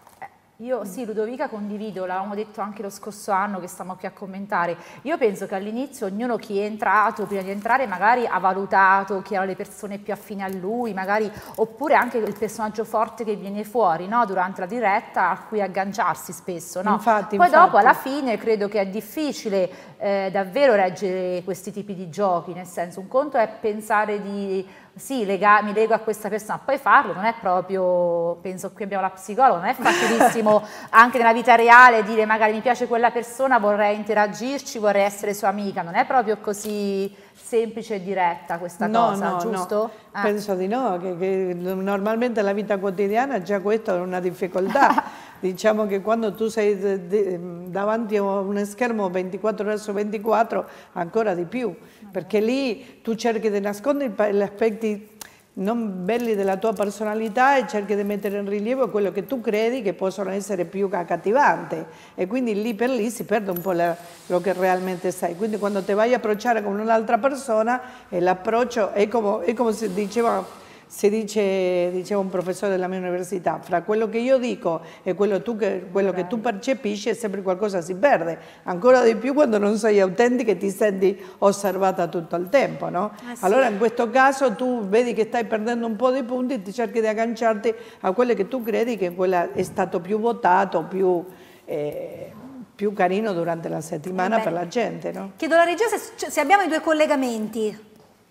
Io sì, Ludovica, condivido, l'avevamo detto anche lo scorso anno che stiamo qui a commentare. Io penso che all'inizio ognuno chi è entrato, prima di entrare magari ha valutato chi erano le persone più affini a lui, magari, oppure anche il personaggio forte che viene fuori, no? Durante la diretta a cui agganciarsi spesso. No? Infatti, Poi infatti. dopo alla fine credo che è difficile eh, davvero reggere questi tipi di giochi, nel senso un conto è pensare di... Sì, lega, mi lego a questa persona, poi farlo non è proprio, penso qui abbiamo la psicologa, non è facilissimo anche nella vita reale dire magari mi piace quella persona, vorrei interagirci, vorrei essere sua amica, non è proprio così semplice e diretta questa no, cosa, no, giusto? No. Ah. Penso di no, che, che normalmente nella vita quotidiana già questa è una difficoltà. Diciamo che quando tu sei de, de, davanti a un schermo ventiquattro ore su ventiquattro, ancora di più, perché lì tu cerchi di nascondere gli aspetti non belli della tua personalità e cerchi di mettere in rilievo quello che tu credi che possono essere più accattivanti, e quindi lì per lì si perde un po' la, lo che realmente sei. Quindi quando ti vai a approcciare con un'altra persona, l'approccio è come, è come si diceva... Si dice, diceva un professore della mia università, fra quello che io dico e quello, tu che, quello che tu percepisci è sempre qualcosa si perde, ancora di più quando non sei autentica e ti senti osservata tutto il tempo, no? Eh sì. Allora in questo caso tu vedi che stai perdendo un po' di punti e ti cerchi di agganciarti a quelle che tu credi che quella è stato più votato, più... Eh, più carino durante la settimana per la gente, no? Chiedo alla regia se, se abbiamo i due collegamenti.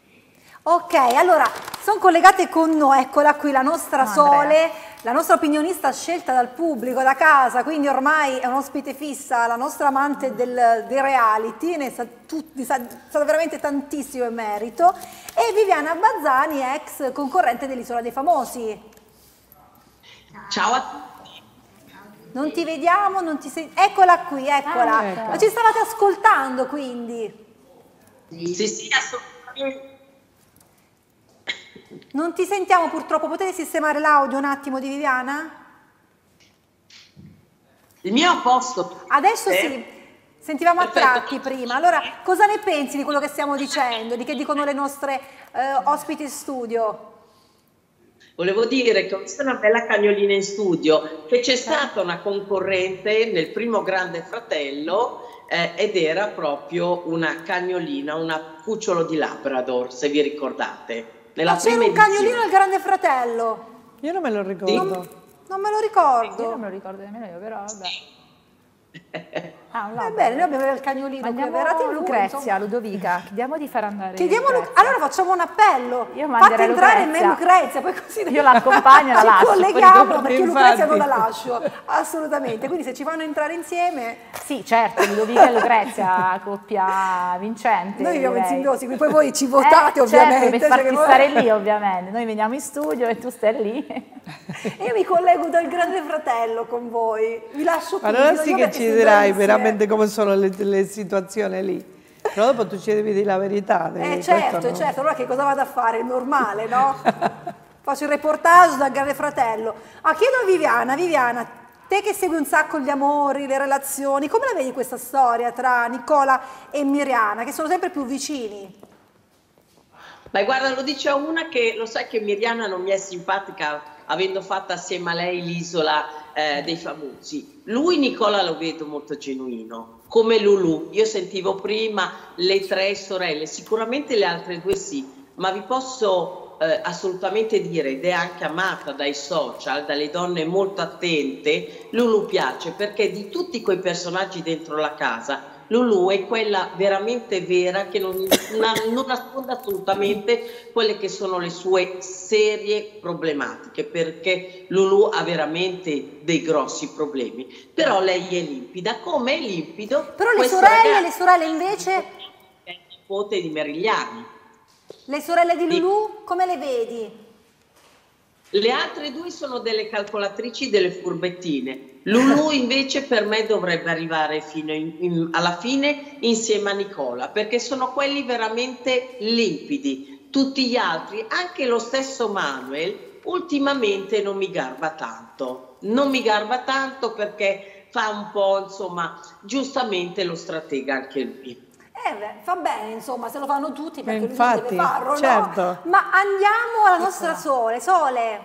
Ok, allora, sono collegate con noi, eccola qui, la nostra oh, Sole, la nostra opinionista scelta dal pubblico, da casa, quindi ormai è un'ospite fissa, la nostra amante del, dei reality, ne sa, tutti, sa, sa veramente tantissimo in merito, e Viviana Bazzani, ex concorrente dell'Isola dei Famosi. Ciao a tutti. Non ti vediamo, non ti senti... Eccola qui, eccola. Ah, ecco. Ma ci stavate ascoltando, quindi? Sì, sì, assolutamente. Non ti sentiamo purtroppo, potete sistemare l'audio un attimo di Viviana? Il mio a posto. Adesso eh? sì, sentivamo a Perfetto. tratti prima. Allora, cosa ne pensi di quello che stiamo dicendo, di che dicono le nostre eh, ospiti in studio? Volevo dire che ho visto una bella cagnolina in studio, che c'è stata una concorrente nel primo Grande Fratello eh, ed era proprio una cagnolina, una cucciolo di Labrador, se vi ricordate. Ma c'era un cagnolino al Grande Fratello? Io non me lo ricordo. Non, non me lo ricordo. Io non me lo ricordo nemmeno io, però vabbè. Ah, Va bene, noi abbiamo il cagnolino qui a Vera tivù, Lucrezia, insomma. Ludovica, chiediamo di far andare Chiediamo Lu- Lucrezia. allora facciamo un appello. Io Fate manderei entrare Lucrezia. me Lucrezia, poi così Io l'accompagno e la ci lascio, poi colleghiamo, dopo- perché infatti. Lucrezia non la lascio, assolutamente. Quindi se ci fanno entrare insieme, Sì, certo, Ludovica e Lucrezia, coppia vincente. noi viviamo in direi. simbiosi, poi voi ci votate Eh, ovviamente. Certo, per farti cioè che stare voi- lì ovviamente, noi veniamo in studio e tu stai lì. Io mi collego dal Grande Fratello con voi, vi lascio qui. Allora vi sì dico che perché ci siete dirai bravissime. veramente come sono le, le situazioni lì. Però dopo tu ci devi dire la verità. devi- Eh certo, questo no. certo, allora che cosa vado a fare? È normale, no? Faccio il reportage dal Grande Fratello. Ah, chiedo a Viviana, Viviana, te che segui un sacco gli amori, le relazioni, come la vedi questa storia tra Nicola e Miriana, che sono sempre più vicini? Ma guarda, lo dice a una che lo sai che Miriana non mi è simpatica, avendo fatto assieme a lei l'isola eh, dei famosi. Lui, Nicola, lo vedo molto genuino, come Lulu. Io sentivo prima le tre sorelle, sicuramente le altre due sì, ma vi posso eh, assolutamente dire, ed è anche amata dai social, dalle donne molto attente, Lulu piace perché di tutti quei personaggi dentro la casa, Lulu è quella veramente vera che non, non nasconde assolutamente quelle che sono le sue serie problematiche, perché Lulu ha veramente dei grossi problemi, però lei è limpida, come è limpido. Però le sorelle, le sorelle invece... È il nipote di Merigliani. Le sorelle di Lulu, come le vedi? Le altre due sono delle calcolatrici, delle furbettine. Lulu invece per me dovrebbe arrivare fino in, in, alla fine insieme a Nicola, perché sono quelli veramente limpidi. Tutti gli altri, anche lo stesso Manuel, ultimamente non mi garba tanto. Non mi garba tanto perché fa un po', insomma, giustamente lo stratega anche lui. Eh beh, fa bene, insomma, se lo fanno tutti perché infatti, lui deve farlo, certo. no? Ma andiamo alla nostra Sole. Sole.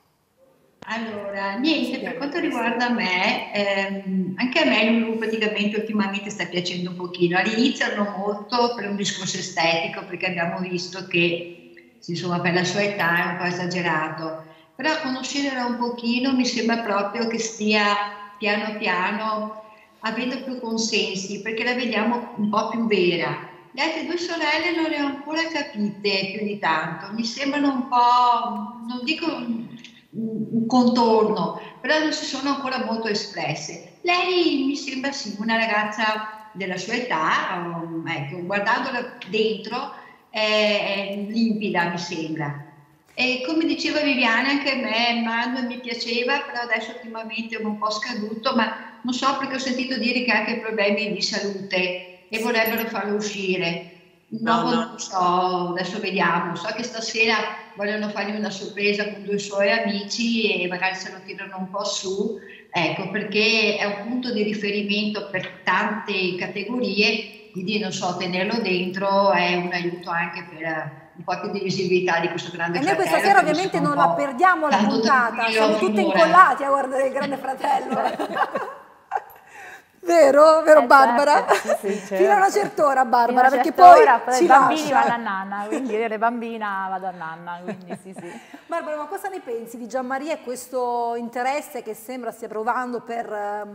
Allora, niente, per quanto riguarda me, ehm, anche a me Lulu praticamente ultimamente sta piacendo un pochino. All'inizio non molto per un discorso estetico, perché abbiamo visto che insomma per la sua età è un po' esagerato, però a conoscerla un pochino mi sembra proprio che stia piano piano avendo più consensi, perché la vediamo un po' più vera. Le altre due sorelle non le ho ancora capite più di tanto, mi sembrano un po', non dico un, un contorno, però non si sono ancora molto espresse. Lei mi sembra sì una ragazza della sua età, um, ecco, guardandola dentro è, è limpida, mi sembra. E come diceva Viviana, anche a me Manuel mi piaceva, però adesso ultimamente è un po' scaduto, ma non so perché ho sentito dire che ha anche problemi di salute e vorrebbero farlo uscire. No, no, non so, adesso vediamo. So che stasera vogliono fargli una sorpresa con due suoi amici e magari se lo tirano un po' su, ecco, perché è un punto di riferimento per tante categorie, quindi non so, tenerlo dentro è un aiuto anche per un po' più di visibilità di questo grande e noi fratello. questa sera ovviamente non la perdiamo la puntata, siamo tutti incollati a guardare il grande fratello. Vero, vero eh, Barbara? Certo, sì, sì, certo. Fino a una certa ora Barbara, Fino perché certa poi ora, ci i bambini lascia. vanno a nanna, quindi io ero bambina vado a nanna, quindi sì sì. Barbara, ma cosa ne pensi di Gianmaria e questo interesse che sembra stia provando per,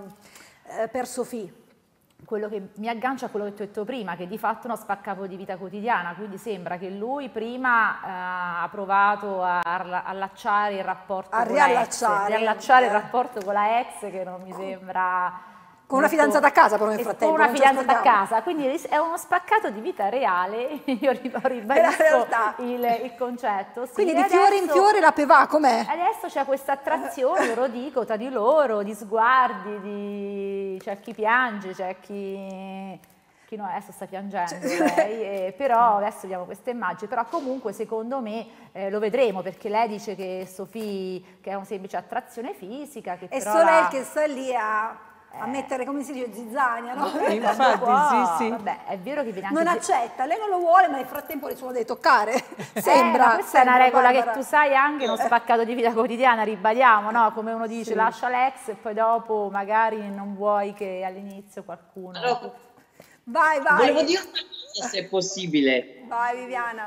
eh, per Sofì? Quello che mi aggancia a quello che ti ho detto prima, che di fatto è uno spaccato di vita quotidiana, quindi sembra che lui prima eh, ha provato a allacciare il rapporto a con la ex, riallacciare, riallacciare eh. il rapporto con la ex, che non mi sembra... Con una fidanzata a casa però nel e frattempo. Con una non fidanzata a casa, quindi è uno spaccato di vita reale, io ribadisco il, il concetto. Sì, quindi di fiore in fiore la Pevà com'è? Adesso c'è questa attrazione, io lo dico, tra di loro, di sguardi, di... c'è chi piange, c'è chi... chi no, adesso sta piangendo lei, eh, però adesso vediamo queste immagini, però comunque secondo me eh, lo vedremo, perché lei dice che Sofì, che è una semplice attrazione fisica, che e però Sorel la... che sta lì a... a mettere, come si dice, zizzania, no? Infatti, può, sì, sì. Vabbè, è vero che viene anche... Non accetta, lei non lo vuole, ma nel frattempo nessuno deve toccare. Sembra. Eh, questa sembra, è una regola Barbara. che tu sai anche, uno spaccato di vita quotidiana, ribadiamo, no? Come uno dice, Sì. lascia l'ex e poi dopo magari non vuoi che all'inizio qualcuno... Allora, Vai, vai. volevo dire una cosa, se è possibile. Vai, Viviana.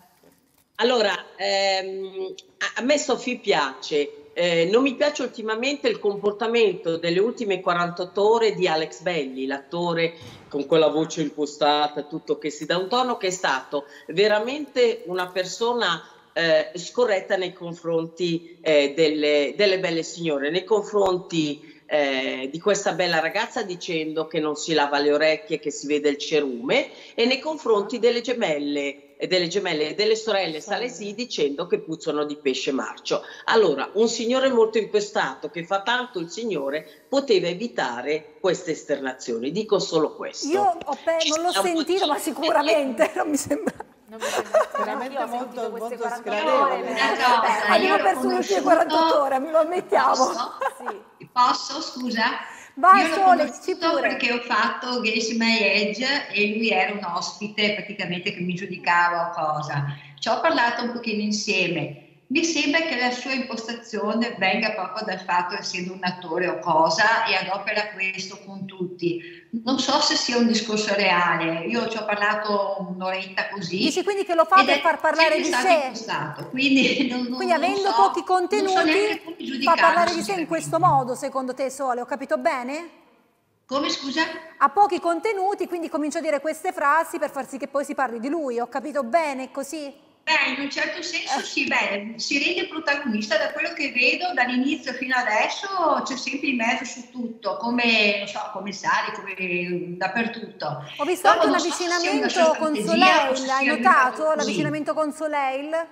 Allora, ehm, a, a me Sofì piace. Eh, non mi piace ultimamente il comportamento delle ultime quarantotto ore di Alex Belli, l'attore con quella voce impostata, tutto che si dà un tono, che è stato veramente una persona eh, scorretta nei confronti eh, delle, delle belle signore, nei confronti eh, di questa bella ragazza, dicendo che non si lava le orecchie, che si vede il cerume, e nei confronti delle gemelle delle gemelle e delle sorelle Salesi, dicendo che puzzano di pesce marcio. Allora, un signore molto impostato che fa tanto il signore poteva evitare queste esternazioni, dico solo questo. Io ho non l'ho sentito, ma sicuramente non mi sembra. Non mi sembra veramente io ho molto, sentito queste molto quarantotto ore, sgradevole. però- Cosa, Abbiamo io perso l'ho le ultime conosciuto- quarantotto ore, me lo ammettiamo. Posso? Sì. Posso, scusa? Vai, Io l'ho Sole, dici conosciuto pure. perché ho fatto Gays My Age e lui era un ospite praticamente che mi giudicava o cosa. Ci ho parlato un pochino insieme. Mi sembra che la sua impostazione venga proprio dal fatto, essendo un attore o cosa, e adopera questo con tutti. Non so se sia un discorso reale, io ci ho parlato un'oretta così. Dici quindi che lo fa per far parlare di sé? Impostato, quindi non, non, quindi avendo non so, pochi contenuti so fa parlare di sé in questo modo, secondo te, Sole? Ho capito bene? Come, scusa? Ha pochi contenuti, quindi comincia a dire queste frasi per far sì che poi si parli di lui. Ho capito bene, così? Beh, in un certo senso sì, beh, si rende protagonista. Da quello che vedo dall'inizio fino adesso, c'è sempre in mezzo su tutto, come, non so, come Sari, come dappertutto. Ho visto Dopo anche un non so avvicinamento se sia una con strategia o se Soleil, hai sia notato così. l'avvicinamento con Soleil?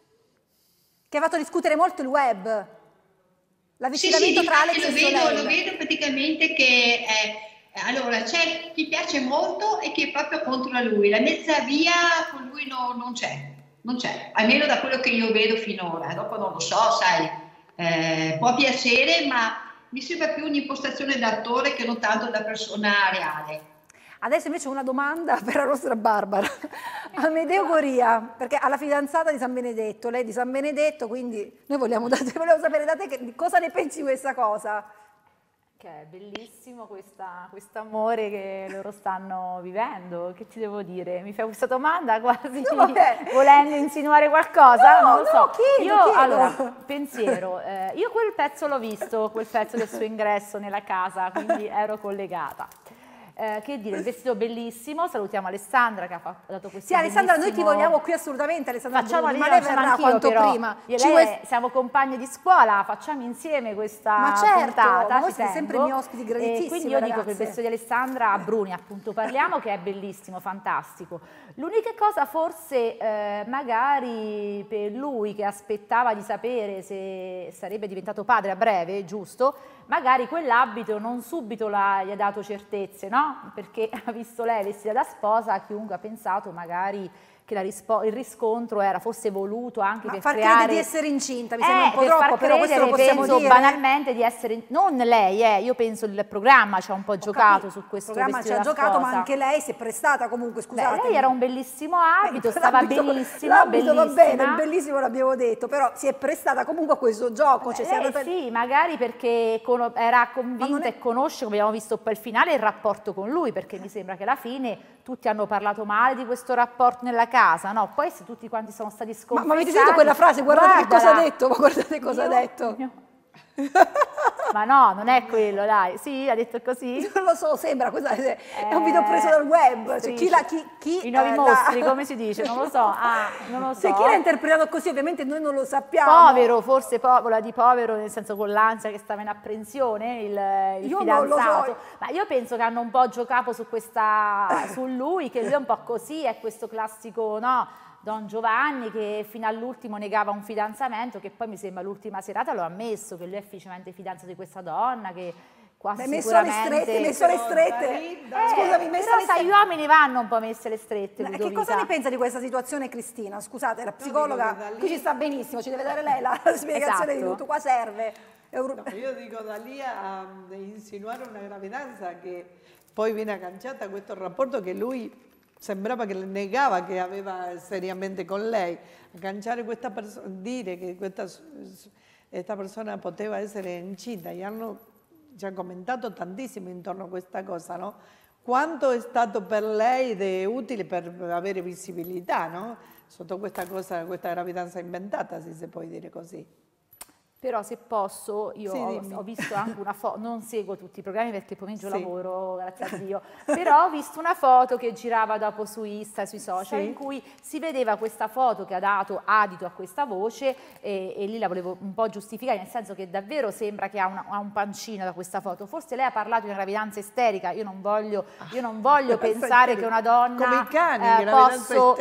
Che ha fatto discutere molto il web. L'avvicinamento sì, sì, tra Alex lo e vedo, Soleil. lo vedo praticamente che è, allora c'è chi piace molto e chi è proprio contro lui. La mezza via con lui no, non c'è. Non c'è, almeno da quello che io vedo finora. Dopo non lo so, sai, eh, può piacere, ma mi sembra più un'impostazione da attore che non tanto da persona reale. Adesso invece una domanda per la nostra Barbara. Amedeo Goria, perché ha la fidanzata di San Benedetto, lei di San Benedetto, quindi noi vogliamo, da te, vogliamo sapere da te che, cosa ne pensi di questa cosa? Che è bellissimo questo amore che loro stanno vivendo, che ti devo dire? Mi fai questa domanda quasi no, volendo insinuare qualcosa? No, non lo so. No, chiedo, io, chiedo. allora, pensiero, eh, io quel pezzo l'ho visto, quel pezzo del suo ingresso nella casa, quindi ero collegata. Eh, che dire, il vestito bellissimo, salutiamo Alessandra che ha, fatto, ha dato questo Sì, Alessandra, bellissimo... noi ti vogliamo qui assolutamente, Alessandra. Facciamo ma lei verrà quanto però. prima. Io Ci lei vuoi... siamo compagni di scuola, facciamo insieme questa ma certo, puntata. Ma voi siete sempre i miei ospiti graditissimi, e quindi io ragazze. dico che il vestito di Alessandra Bruni, appunto, parliamo, che è bellissimo, fantastico. L'unica cosa forse eh, magari per lui che aspettava di sapere se sarebbe diventato padre a breve, giusto? Magari quell'abito non subito la, gli ha dato certezze, no? Perché ha visto lei vestita da sposa, chiunque ha pensato magari che la il riscontro era, fosse voluto anche ma per far creare... credere di essere incinta, mi sembra eh, un po' per troppo, far però questo lo possiamo penso dire. banalmente di essere, non lei, eh, io penso il programma ci ha un po' Ho giocato capito. su questo Il programma ci ha giocato, sposa. Ma anche lei si è prestata comunque, scusate. Beh, lei era un bellissimo abito, Beh, stava benissimo, l'abito va bene, il bellissimo l'abbiamo detto, però si è prestata comunque a questo gioco. Cioè, eh, andata... Sì, magari perché era convinta è... e conosce, come abbiamo visto poi al finale, il rapporto con lui, perché mi sembra che alla fine tutti hanno parlato male di questo rapporto nella casa, no? Poi se tutti quanti sono stati sconfessati... Ma, ma avete sentito quella frase? Guardate Guardala. che cosa ha detto, ma guardate cosa io, ha detto. Io... Ma no, non è quello, dai. Sì, ha detto così? Non lo so, sembra, questo è eh, un video preso dal web. Cioè, chi la, chi, chi, I nuovi eh, mostri, la... come si dice? Non lo so. Ah, non lo so. Cioè, chi l'ha interpretato così, ovviamente noi non lo sappiamo. Povero, forse povera di povero, nel senso con l'ansia che stava in apprensione, il, il io fidanzato. Non lo so. Ma io penso che hanno un po' giocato su, questa, su lui, che lui è un po' così, è questo classico, no? Don Giovanni che fino all'ultimo negava un fidanzamento, che poi mi sembra l'ultima serata lo ha ammesso, che lui è ufficialmente fidanzato di questa donna, che qua Beh, sicuramente... Messo le strette, messo le strette. Eh, Scusami, messo però le sai, gli uomini vanno un po' messe le strette. Ma che cosa ne pensa di questa situazione Cristina? Scusate, la psicologa qui ci sta benissimo, ci deve dare lei la spiegazione esatto. di tutto, qua serve. No, io dico da lì a insinuare una gravidanza che poi viene agganciata a questo rapporto che lui... sembrava che le negava che aveva seriamente con lei, agganciare questa persona, dire che questa, questa persona poteva essere incinta, e hanno già commentato tantissimo intorno a questa cosa, no? Quanto è stato per lei ed utile per avere visibilità, no? Sotto questa cosa, questa gravidanza inventata, se si può dire così. Però se posso, io sì, ho, ho visto anche una foto, non seguo tutti i programmi perché pomeriggio sì. lavoro, grazie a Dio, però ho visto una foto che girava dopo su Insta, sui social, sì. in cui si vedeva questa foto che ha dato adito a questa voce e, e lì la volevo un po' giustificare, nel senso che davvero sembra che ha, una, ha un pancino da questa foto. Forse lei ha parlato di una gravidanza isterica, io non voglio, io non voglio pensare che una donna come i cani, eh, posso,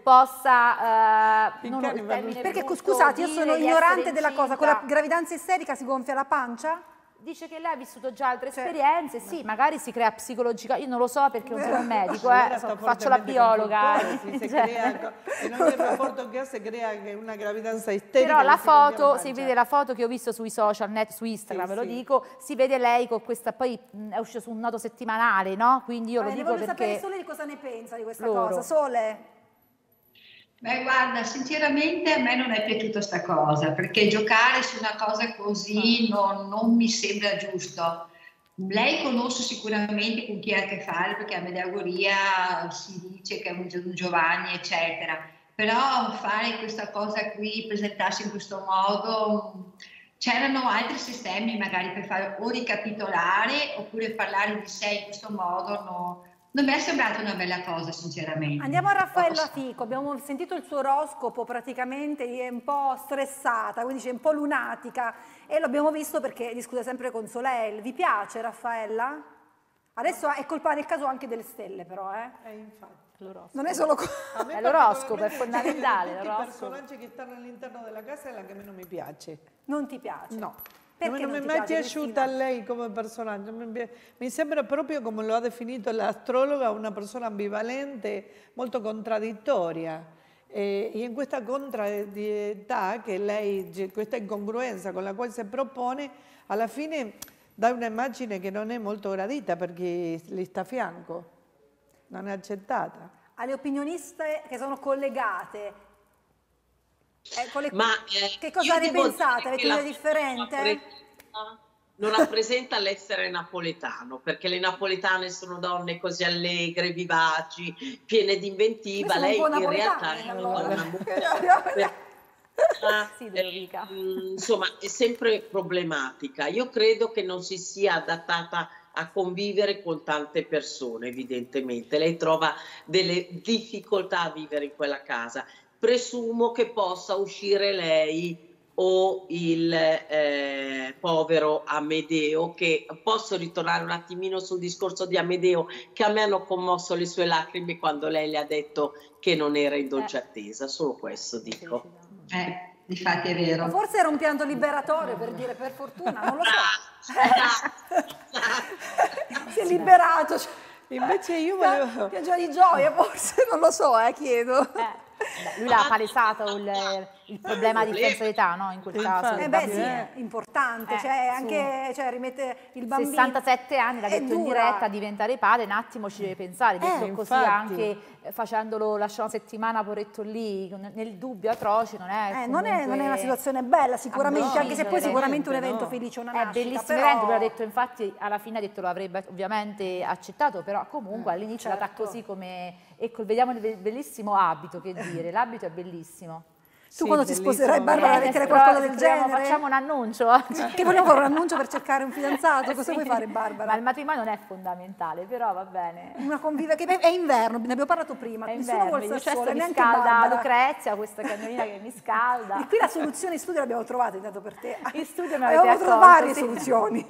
possa... Eh, non perché scusate, io sono ignorante della cosa, con la gravidanza isterica si gonfia la pancia? Dice che lei ha vissuto già altre cioè, esperienze, sì, magari si crea psicologica, io non lo so perché non sono un medico, eh, so, faccio la biologa. Si si cioè. crea, in ogni rapporto che ha si crea una gravidanza isterica. Però la foto, si vede la foto che ho visto sui social, net, su Instagram, sì, ve lo sì. dico, si vede lei con questa, poi mh, è uscito su un noto settimanale, no? Quindi io Vabbè, lo dico ne voglio perché... sapere Sole di cosa ne pensa di questa loro. cosa, Sole? Beh, guarda, sinceramente a me non è piaciuta sta cosa, perché giocare su una cosa così non, non mi sembra giusto. Lei conosce sicuramente con chi ha a che fare, perché a Medagoglia si dice che è un, un Giovanni, eccetera. Però fare questa cosa qui, presentarsi in questo modo, c'erano altri sistemi magari per fare o ricapitolare oppure parlare di sé in questo modo, no. Non mi è sembrata una bella cosa, sinceramente. Andiamo a Raffaello Atico, abbiamo sentito il suo oroscopo, praticamente è un po' stressata, quindi dice un po' lunatica, e l'abbiamo visto perché discute sempre con Soleil. Vi piace Raffaella? Adesso è colpa nel caso anche delle stelle però, eh? Eh, infatti. Non è solo... È l'oroscopo, è fondamentale. Tutti i l'oroscopo. personaggi che stanno all'interno della casa è la che meno mi piace. Non ti piace? No. Perché non, non mi ti è mai piace, piaciuta Cristina? lei come personaggio, mi, pi- mi sembra proprio, come lo ha definito l'astrologa, una persona ambivalente, molto contraddittoria. E, e in questa contrarietà che lei, questa incongruenza con la quale si propone, alla fine dà un'immagine che non è molto gradita per chi le sta a fianco, non è accettata. Alle opinioniste che sono collegate, eh, con le... Ma, eh, che cosa io devo ripensate? dire Avete che la un'idea differente? rappresenta- non rappresenta l'essere napoletano, perché le napoletane sono donne così allegre, vivaci, piene di inventiva. Noi siamo un Lei po' in realtà napoletane, è allora. una molto Sì, Ludovica. eh, insomma, è sempre problematica. Io credo che non si sia adattata a convivere con tante persone, evidentemente. Lei trova delle difficoltà a vivere in quella casa. Presumo che possa uscire lei o il eh, povero Amedeo, che posso ritornare un attimino sul discorso di Amedeo, che a me hanno commosso le sue lacrime quando lei le ha detto che non era in dolce attesa, solo questo dico. Eh, difatti è vero. Forse era un pianto liberatorio, per dire, per fortuna, non lo so. Si è liberato. cioè, Invece io volevo... Piangeva di gioia, forse, non lo so, eh, chiedo. Eh, beh, lui l'ha palesato il, il problema di differenza d'età, no? In quel caso. Eh del beh sì, bambino. è importante, Eh, cioè su anche cioè, rimette il bambino. sessantasette anni, l'ha È detto in dura. diretta, diventare padre, un attimo ci deve pensare, detto Eh, così infatti. anche eh, facendolo lasciare una settimana poretto lì, con- nel dubbio atroce, non è Eh, non, è, non è una comunque situazione bella sicuramente, a anche se poi prescindere. sicuramente un no. evento felice, una È nascita. bellissimo però... evento, però ha detto infatti alla fine ha detto lo avrebbe ovviamente accettato, però comunque Eh, all'inizio certo. è andata così come, ecco, vediamo il be- bellissimo abito, che dire, l'abito è bellissimo. Tu Sì, quando ti bellissimo. sposerai, Barbara, Eh, mettere però qualcosa del scriviamo- genere? Facciamo un annuncio. Che vogliamo fare un annuncio per cercare un fidanzato? Cosa Sì. vuoi fare, Barbara? Ma il matrimonio non è fondamentale, però va bene. Una convive che è inverno, ne abbiamo parlato prima, È nessuno inverno, vuole io Sassuolo, cesto mi neanche scalda Barbara. Lucrezia, questa cagnolina che mi scalda. E qui la soluzione in studio l'abbiamo trovata, intanto per te. In studio mi avete Avevamo accolto, trovato varie sì. soluzioni.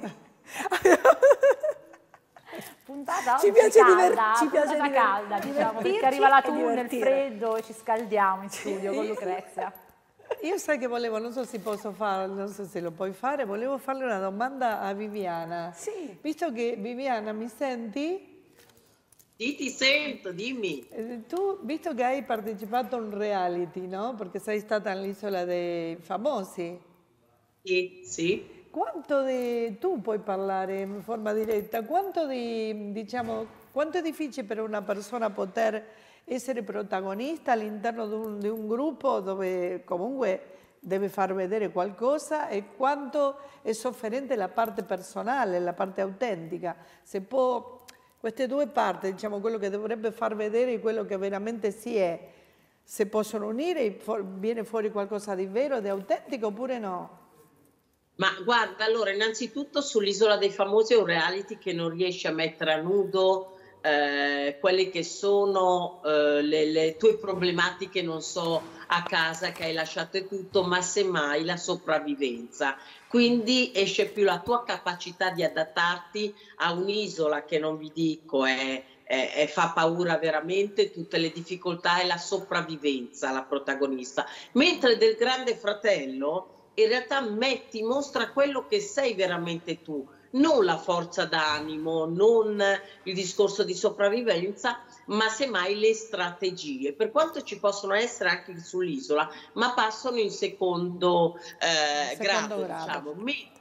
Puntata Ci oggi piace calda, diver- ci piace puntata diver- calda, diciamo, perché divertirci arriva la e tunnel, il divertire. freddo e ci scaldiamo in studio con Lucrezia. Io sai che volevo, non so se posso farlo, non so se lo puoi fare, volevo farle una domanda a Viviana. Sì. Visto che Viviana, mi senti? Sì, ti sento, dimmi. Eh, Tu, visto che hai partecipato a un reality, no? Perché sei stata all'Isola dei Famosi, Sì, sì. quanto di, tu puoi parlare in forma diretta, quanto di, diciamo, quanto è difficile per una persona poter essere protagonista all'interno di un, di un gruppo dove comunque deve far vedere qualcosa, e quanto è sofferente la parte personale, la parte autentica. Se può, queste due parti, diciamo, quello che dovrebbe far vedere e quello che veramente si è, se possono unire e fu- viene fuori qualcosa di vero, di autentico, oppure no? Ma guarda, allora, innanzitutto sull'Isola dei Famosi è un reality che non riesce a mettere a nudo eh, quelle che sono eh, le, le tue problematiche, non so, a casa, che hai lasciato e tutto, ma semmai la sopravvivenza. Quindi esce più la tua capacità di adattarti a un'isola che, non vi dico, è, è- è- fa paura veramente, tutte le difficoltà e la sopravvivenza la protagonista. Mentre del Grande Fratello in realtà metti in mostra quello che sei veramente tu, non la forza d'animo, non il discorso di sopravvivenza, ma semmai le strategie, per quanto ci possono essere anche sull'isola, ma passano in secondo, eh, Secondo grado, grado. diciamo. Me-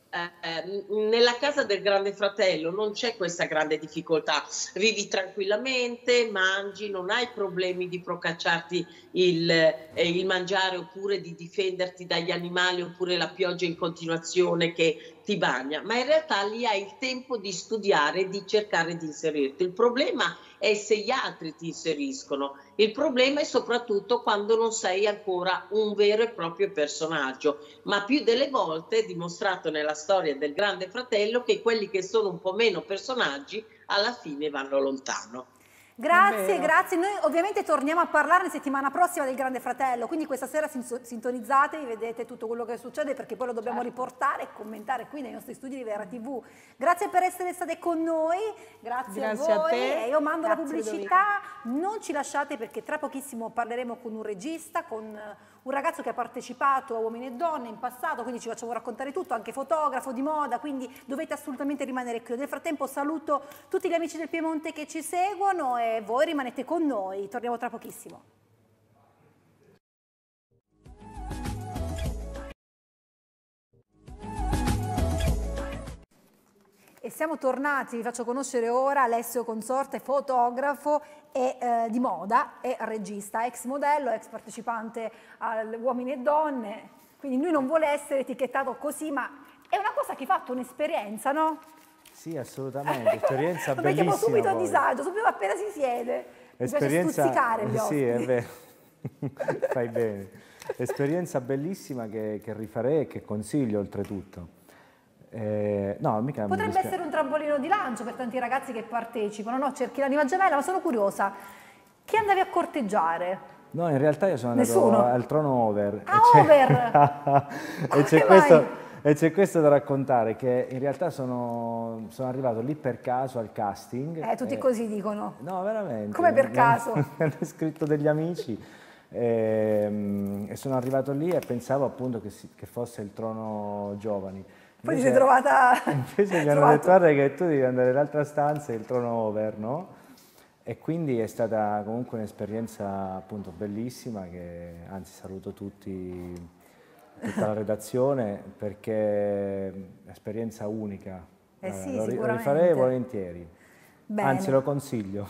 Eh, nella casa del Grande Fratello non c'è questa grande difficoltà, vivi tranquillamente, mangi, non hai problemi di procacciarti il, eh, il mangiare oppure di difenderti dagli animali oppure la pioggia in continuazione che ti bagna, ma in realtà lì hai il tempo di studiare e di cercare di inserirti. Il problema è se gli altri ti inseriscono, il problema è soprattutto quando non sei ancora un vero e proprio personaggio, ma più delle volte è dimostrato nella storia del Grande Fratello che quelli che sono un po' meno personaggi alla fine vanno lontano. Grazie, grazie. Noi ovviamente torniamo a parlare settimana prossima del Grande Fratello, quindi questa sera sintonizzatevi, vedete tutto quello che succede perché poi lo dobbiamo certo. riportare e commentare qui nei nostri studi di Vera tivù. Grazie per essere state con noi, grazie, grazie a voi. A te. Io mando grazie la pubblicità, non ci lasciate perché tra pochissimo parleremo con un regista, con un ragazzo che ha partecipato a Uomini e Donne in passato, quindi ci facciamo raccontare tutto, anche fotografo di moda, quindi dovete assolutamente rimanere qui. Nel frattempo saluto tutti gli amici del Piemonte che ci seguono e voi rimanete con noi, torniamo tra pochissimo. E siamo tornati, vi faccio conoscere ora Alessio Consorte, fotografo e, eh, di moda e regista, ex modello, ex partecipante a Uomini e Donne, quindi lui non vuole essere etichettato così, ma è una cosa che ha fatto un'esperienza, no? Sì, assolutamente, esperienza lo bellissima. Lo mettiamo subito poi. a disagio, subito appena si siede. Esperienza, mi piace stuzzicare gli ospiti. Sì, è vero, fai bene. Esperienza bellissima che, che rifarei e che consiglio oltretutto. Eh, no, mica Potrebbe essere un trampolino di lancio per tanti ragazzi che partecipano, no? Cerchi l'anima gemella, ma sono curiosa, chi andavi a corteggiare? No, in realtà io sono Nessuno. andato al trono over. Ah, e over! e c'è questo, e c'è questo da raccontare, che in realtà sono, sono arrivato lì per caso al casting. Eh, tutti e, così dicono. No, veramente. Come per caso? Mi hanno scritto degli amici e, e sono arrivato lì e pensavo appunto che, si, che fosse il trono giovani. Poi ti sei trovata... Invece mi hanno detto, guarda che tu devi andare nell'altra stanza, il trono over, no? E quindi è stata comunque un'esperienza appunto bellissima, che anzi saluto tutti, tutta la redazione, perché è un'esperienza unica. Eh sì, lo, sicuramente. Lo rifarei volentieri, Bene. Anzi lo consiglio.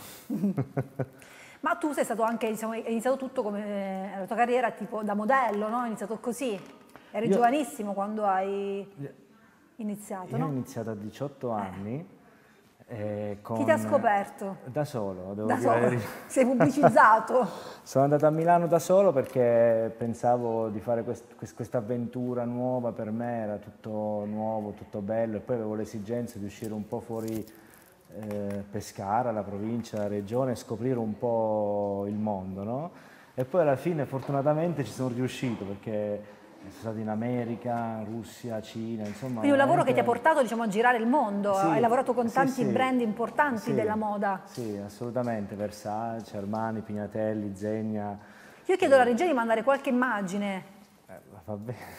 Ma tu sei stato anche, diciamo, hai iniziato tutto come la tua carriera tipo da modello, no? Hai iniziato così, eri io, giovanissimo quando hai iniziato, io no? Io ho iniziato a diciotto anni. Eh, con... Chi ti ha scoperto? Da solo, devo da dire. Solo. Sei pubblicizzato? Sono andato a Milano da solo perché pensavo di fare quest questa avventura nuova, per me era tutto nuovo, tutto bello, e poi avevo l'esigenza di uscire un po' fuori eh, Pescara, la provincia, la regione, e scoprire un po' il mondo, no? E poi alla fine fortunatamente ci sono riuscito, perché sono stato in America, Russia, Cina, insomma... Quindi un lavoro che ti ha portato, diciamo, a girare il mondo, sì, hai lavorato con tanti sì, sì, brand importanti sì, della moda. Sì, assolutamente, Versace, Armani, Pignatelli, Zegna... Io chiedo alla regia di mandare qualche immagine. Eh, va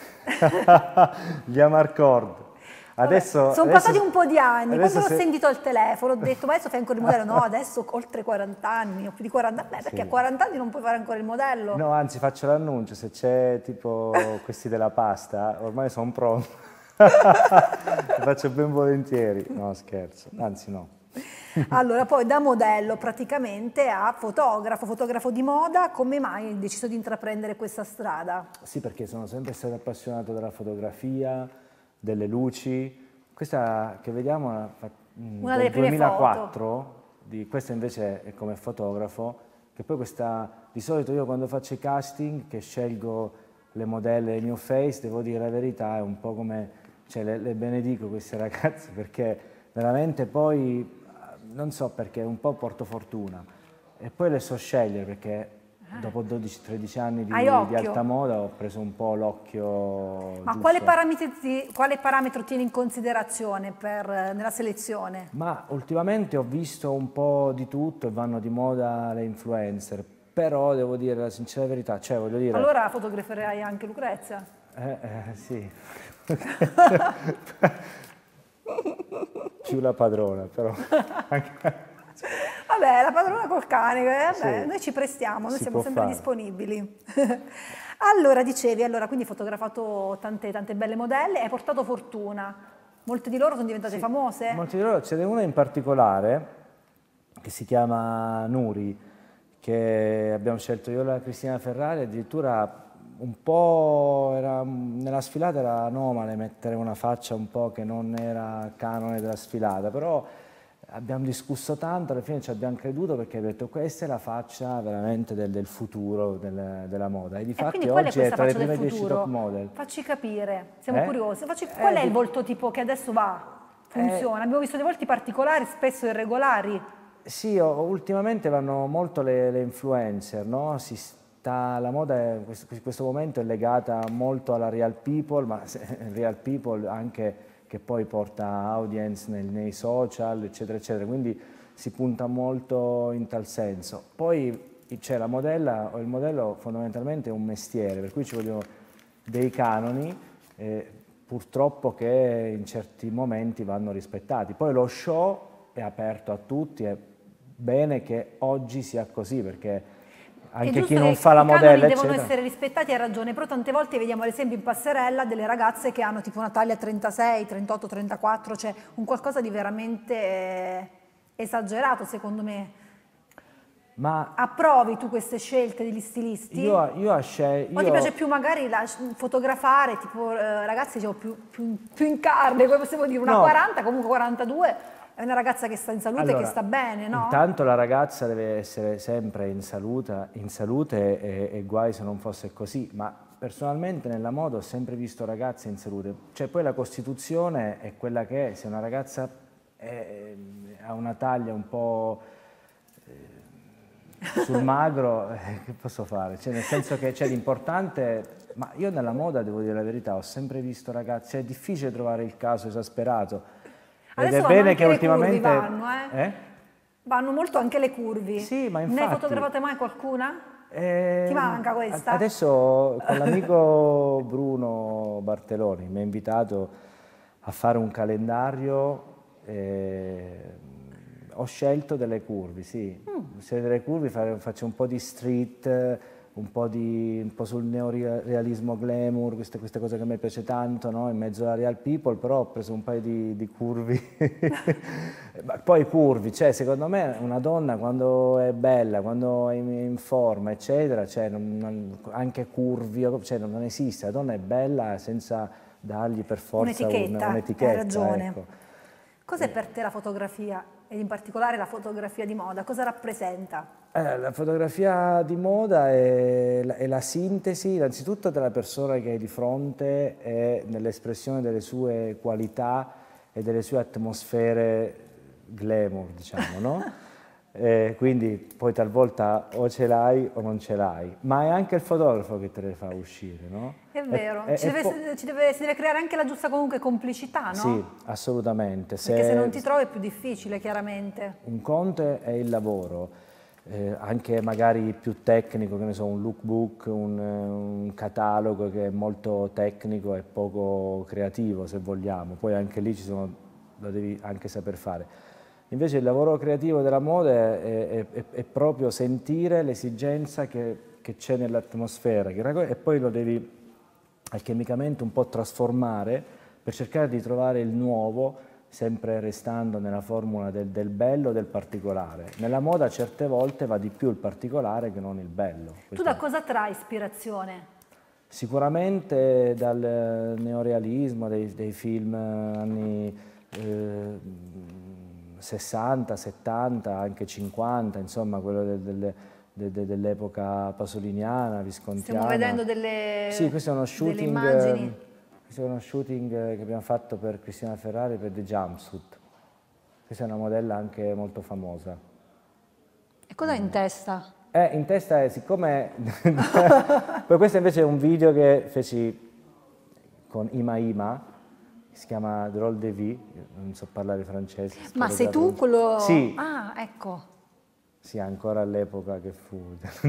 bene. Gli Amarcord. Adesso, sono adesso, passati un po' di anni, quando l'ho se... sentito al telefono ho detto ma adesso fai ancora il modello? No, adesso oltre quaranta anni, o più di quaranta, beh, perché sì. A quaranta anni non puoi fare ancora il modello. No, anzi faccio l'annuncio, se c'è tipo questi della pasta, ormai sono pronto, lo faccio ben volentieri, no scherzo, anzi no. Allora, poi da modello praticamente a fotografo, fotografo di moda, come mai hai deciso di intraprendere questa strada? Sì, perché sono sempre stato appassionato della fotografia, delle luci. Questa che vediamo è una del delle prime duemilaquattro, foto. Di, questa invece è come fotografo, che poi questa, di solito io quando faccio i casting, che scelgo le modelle New Face, devo dire la verità, è un po' come, cioè le, le benedico queste ragazze, perché veramente poi, non so perché, un po' porto fortuna, e poi le so scegliere, perché dopo dodici tredici anni di, di alta moda ho preso un po' l'occhio. Ma quale parametro, quale parametro tieni in considerazione per, nella selezione? Ma ultimamente ho visto un po' di tutto e vanno di moda le influencer, però devo dire la sincera verità, cioè voglio dire... Allora fotograferai anche Lucrezia? Eh, eh sì. Più la padrona, però... Vabbè, la padrona col cane, vabbè, sì, noi ci prestiamo, noi siamo sempre fare. disponibili. Allora, dicevi, allora, quindi hai fotografato tante, tante belle modelle, hai portato fortuna. Molte di loro sono diventate Sì, famose? Molte di loro, ce n'è una in particolare che si chiama Nuri, che abbiamo scelto io e la Cristina Ferrari, addirittura un po' era, nella sfilata era anomale mettere una faccia un po' che non era canone della sfilata, però abbiamo discusso tanto, alla fine ci abbiamo creduto perché abbiamo detto questa è la faccia veramente del, del futuro del, della moda e difatti oggi è, è tra le prime dieci top model. Facci capire, siamo eh? curiosi. Facci, qual eh, è il volto tipo che adesso va, funziona? Eh, Abbiamo visto dei volti particolari, spesso irregolari. Sì, ultimamente vanno molto le, le influencer, no? Si sta, la moda in questo, in questo momento è legata molto alla real people, ma real people anche che poi porta audience nei, nei social, eccetera, eccetera, quindi si punta molto in tal senso. Poi c'è la modella, o il modello fondamentalmente è un mestiere, per cui ci vogliono dei canoni, eh, purtroppo che in certi momenti vanno rispettati. Poi lo show è aperto a tutti, è bene che oggi sia così, perché anche chi non fa la modella, i canoni devono essere rispettati, hai ragione, però tante volte vediamo ad esempio in passerella delle ragazze che hanno tipo una taglia trentasei, trentotto, trentaquattro, cioè un qualcosa di veramente eh, esagerato secondo me. Ma approvi tu queste scelte degli stilisti? Io, io scel- O io... ti piace più magari la, fotografare, tipo eh, ragazze diciamo, più, più, più in carne, come possiamo dire, una no. quaranta, comunque quarantadue, è una ragazza che sta in salute, allora, che sta bene, no? Intanto la ragazza deve essere sempre in salute, in salute e, e guai se non fosse così, ma personalmente nella moda ho sempre visto ragazze in salute. Cioè poi la Costituzione è quella che è, se una ragazza è, ha una taglia un po' eh, sul magro, eh, che posso fare? Cioè nel senso che c'è l'importante... Ma io nella moda, devo dire la verità, ho sempre visto ragazze, è difficile trovare il caso esasperato. Adesso ed è bene che ultimamente vanno, eh? Eh? vanno molto anche le curvi. Sì, ma infatti... Ne hai fotografate mai qualcuna? Eh, Ti manca questa? Adesso con l'amico Bruno Bartelloni mi ha invitato a fare un calendario, eh, ho scelto delle curvi, sì, mm. Se delle curvi faccio un po' di street, un po', di, un po' sul neorealismo glamour, queste, queste cose che a me piace tanto, no? In mezzo alla real people, però ho preso un paio di, di curvi. Poi curvi, cioè secondo me una donna quando è bella, quando è in forma, eccetera, cioè non, non, anche curvi, cioè non esiste, la donna è bella senza dargli per forza un'etichetta, un, un'etichetta, hai ragione. Ecco. Cos'è per te la fotografia, ed in particolare la fotografia di moda? Cosa rappresenta? Eh, la fotografia di moda è la, è la sintesi innanzitutto della persona che hai di fronte e nell'espressione delle sue qualità e delle sue atmosfere glamour, diciamo, no? Eh, quindi poi talvolta o ce l'hai o non ce l'hai, ma è anche il fotografo che te le fa uscire, no? È vero, e, ci e deve, ci deve, si deve creare anche la giusta comunque complicità, no? Sì, assolutamente. Perché se, se non ti trovi è più difficile, chiaramente. Un conto è il lavoro, eh, anche magari più tecnico, che ne so, un lookbook, un, un catalogo che è molto tecnico e poco creativo, se vogliamo, poi anche lì ci sono, lo devi anche saper fare. Invece il lavoro creativo della moda è, è, è proprio sentire l'esigenza che, che c'è nell'atmosfera e poi lo devi alchemicamente un po' trasformare per cercare di trovare il nuovo, sempre restando nella formula del, del bello e del particolare. Nella moda certe volte va di più il particolare che non il bello. Tu da cosa trai ispirazione? Sicuramente dal neorealismo, dei, dei film anni... Eh, sessanta, settanta, anche cinquanta, insomma, quello del, del, de, de, dell'epoca pasoliniana, viscontiana. Stiamo vedendo delle, sì, questo è uno shooting, delle immagini. Questo è uno shooting che abbiamo fatto per Cristina Ferrari per The Jumpsuit. Questa è una modella anche molto famosa. E cosa ha in testa? Eh, in testa è, siccome... Poi questo invece è un video che feci con Ima Ima, si chiama Drôle de Vie, non so parlare francese. Ma sei tu quello... Sì. Ah, ecco. Sì, ancora all'epoca che fu...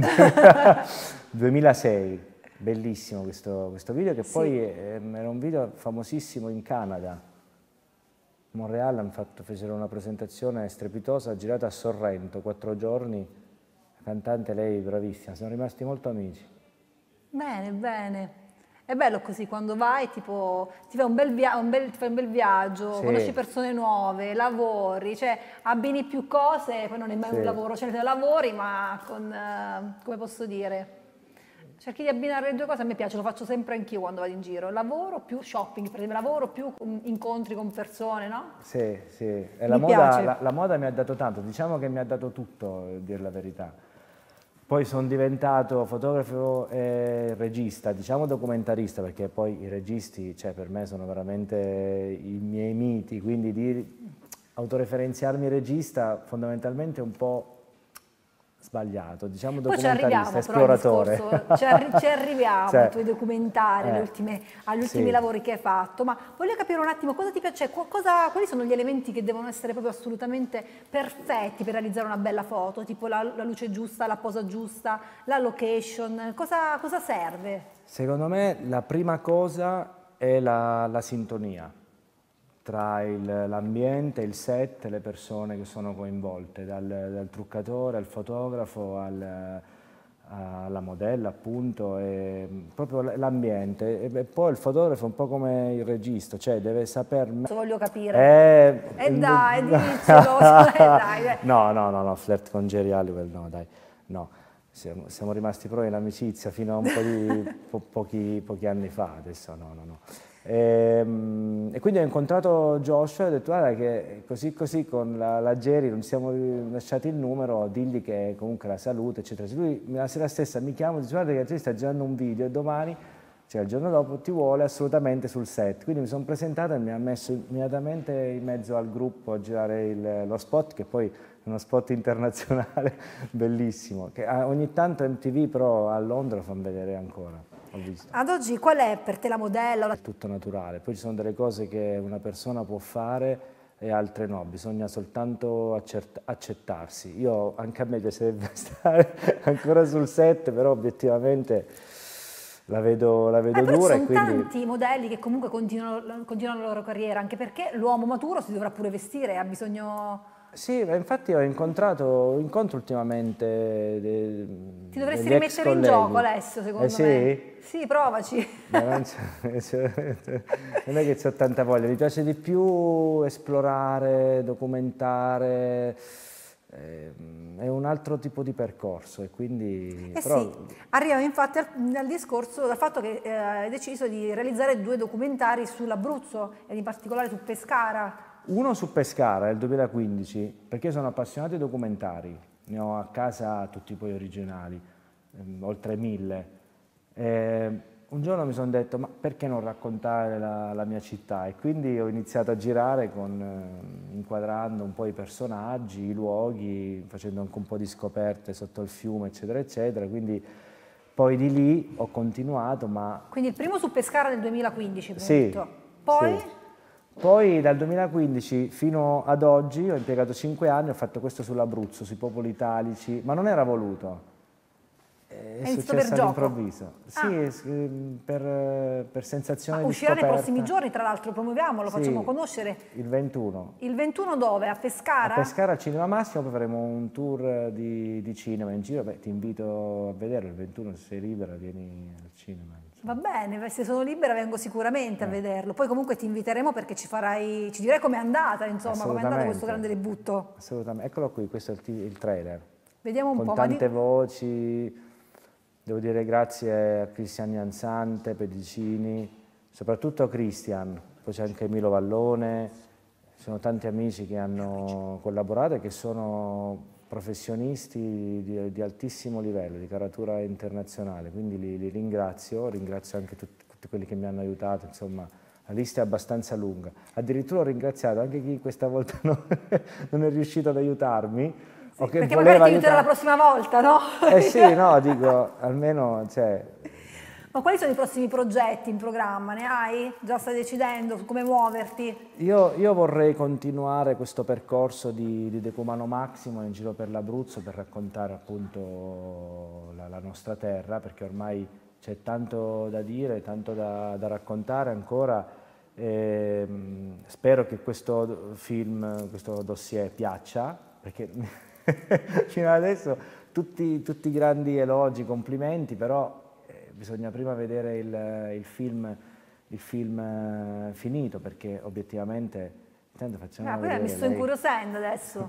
duemilasei, bellissimo questo, questo video, che sì. Poi era un video famosissimo in Canada. A Montreal hanno fatto, fecero una presentazione strepitosa, girata a Sorrento, quattro giorni, la cantante lei bravissima, siamo rimasti molto amici. Bene, bene. È bello così, quando vai, tipo, ti fai un bel, via un bel, ti fai un bel viaggio, sì. conosci persone nuove, lavori, cioè abbini più cose, poi non è mai sì. un lavoro, cioè lavori, ma con, uh, come posso dire, cerchi di abbinare le due cose, a me piace, lo faccio sempre anch'io quando vado in giro, lavoro più shopping, per esempio, lavoro più incontri con persone, no? Sì, sì, e la moda, la, la moda mi ha dato tanto, diciamo che mi ha dato tutto, a dire la verità. Poi sono diventato fotografo e regista, diciamo documentarista, perché poi i registi, cioè, per me sono veramente i miei miti, quindi di autoreferenziarmi regista fondamentalmente è un po' sbagliato, diciamo documentarista, esploratore. Discorso, ci, arri ci arriviamo cioè, ai tuoi documentari, eh, ultime, agli ultimi sì. lavori che hai fatto, ma voglio capire un attimo cosa ti piace, cosa, quali sono gli elementi che devono essere proprio assolutamente perfetti per realizzare una bella foto, tipo la, la luce giusta, la posa giusta, la location, cosa, cosa serve? Secondo me la prima cosa è la, la sintonia tra l'ambiente, il set e le persone che sono coinvolte, dal, dal truccatore al fotografo al, alla modella appunto, e proprio l'ambiente. E poi il fotografo è un po' come il regista, cioè deve saper... Voglio capire. E eh, dai, dicelo, dai, dai. No, no, no, no, flirt con Jerry Halliwell, no, dai, no. Siamo, siamo rimasti però in amicizia fino a un po' di po pochi, pochi anni fa, adesso no, no, no. E, e quindi ho incontrato Joshua e ho detto guarda che così così con la, la Jerry non ci siamo lasciati il numero, digli che comunque la salute eccetera. Lui la sera stessa mi chiama e dice guarda che tu stai girando un video e domani, cioè il giorno dopo, ti vuole assolutamente sul set. Quindi mi sono presentato e mi ha messo immediatamente in mezzo al gruppo a girare il, lo spot, che poi è uno spot internazionale bellissimo, che ogni tanto M T V però a Londra lo fanno vedere ancora. Ho visto. Ad oggi qual è per te la modella? È tutto naturale, poi ci sono delle cose che una persona può fare e altre no, bisogna soltanto accettarsi. Io, anche a me piacerebbe stare ancora sul set, però obiettivamente la vedo, la vedo eh, dura. Ci sono e quindi... tanti modelli che comunque continuano, continuano la loro carriera, anche perché l'uomo maturo si dovrà pure vestire, ha bisogno... Sì, infatti ho incontrato, incontro ultimamente de, Ti dovresti rimettere in gioco, Alessio, secondo eh sì? me. Sì, provaci. Non, non è che c'ho tanta voglia, mi piace di più esplorare, documentare, eh, è un altro tipo di percorso e quindi... Eh però... sì, arriviamo infatti al, al discorso dal fatto che eh, hai deciso di realizzare due documentari sull'Abruzzo ed in particolare su Pescara. Uno su Pescara nel duemilaquindici, perché sono appassionato di documentari, ne ho a casa tutti poi originali, ehm, oltre mille. E un giorno mi sono detto, ma perché non raccontare la, la mia città? E quindi ho iniziato a girare con, eh, inquadrando un po' i personaggi, i luoghi, facendo anche un po' di scoperte sotto il fiume, eccetera, eccetera. Quindi poi di lì ho continuato, ma... Quindi il primo su Pescara nel duemilaquindici, sì, poi... Sì. Poi dal duemilaquindici fino ad oggi ho impiegato cinque anni, ho fatto questo sull'Abruzzo, sui popoli italici, ma non era voluto, è, è successo all'improvviso. Ah. Sì, per, per sensazione ma di uscirà scoperta. nei prossimi giorni, tra l'altro, promuoviamolo, sì, facciamo conoscere. Il ventuno. Il ventuno dove? A Pescara? A Pescara al Cinema Massimo, poi faremo un tour di, di cinema in giro. Beh, ti invito a vederlo, il ventuno se sei libera vieni al cinema. Va bene, se sono libera vengo sicuramente eh. a vederlo. Poi comunque ti inviteremo perché ci farai, ci dirai com'è andata, insomma, com'è andato questo grande debutto. Assolutamente, eccolo qui, questo è il, il trailer. Vediamo un con po'. Con tante di... voci, devo dire grazie a Cristian Iansante, Pedicini, soprattutto a Cristian, poi c'è anche Milo Vallone, ci sono tanti amici che hanno collaborato e che sono professionisti di, di altissimo livello, di caratura internazionale, quindi li, li ringrazio, ringrazio anche tutti, tutti quelli che mi hanno aiutato, insomma la lista è abbastanza lunga. Addirittura ho ringraziato anche chi questa volta non, non è riuscito ad aiutarmi. Sì, o che perché voleva magari ti aiuterà aiutare... la prossima volta, no? Eh sì, no, dico, almeno, cioè... Ma quali sono i prossimi progetti in programma? Ne hai? Già stai decidendo su come muoverti? Io, io vorrei continuare questo percorso di, di Decumano Maximo in giro per l'Abruzzo per raccontare appunto la, la nostra terra, perché ormai c'è tanto da dire, tanto da, da raccontare ancora. E, mh, spero che questo film, questo dossier piaccia, perché fino ad adesso tutti, tutti grandi elogi, complimenti, però bisogna prima vedere il, il film, il film finito, perché obiettivamente, intanto facciamo ah, vedere. Mi sto lei... incuriosendo adesso.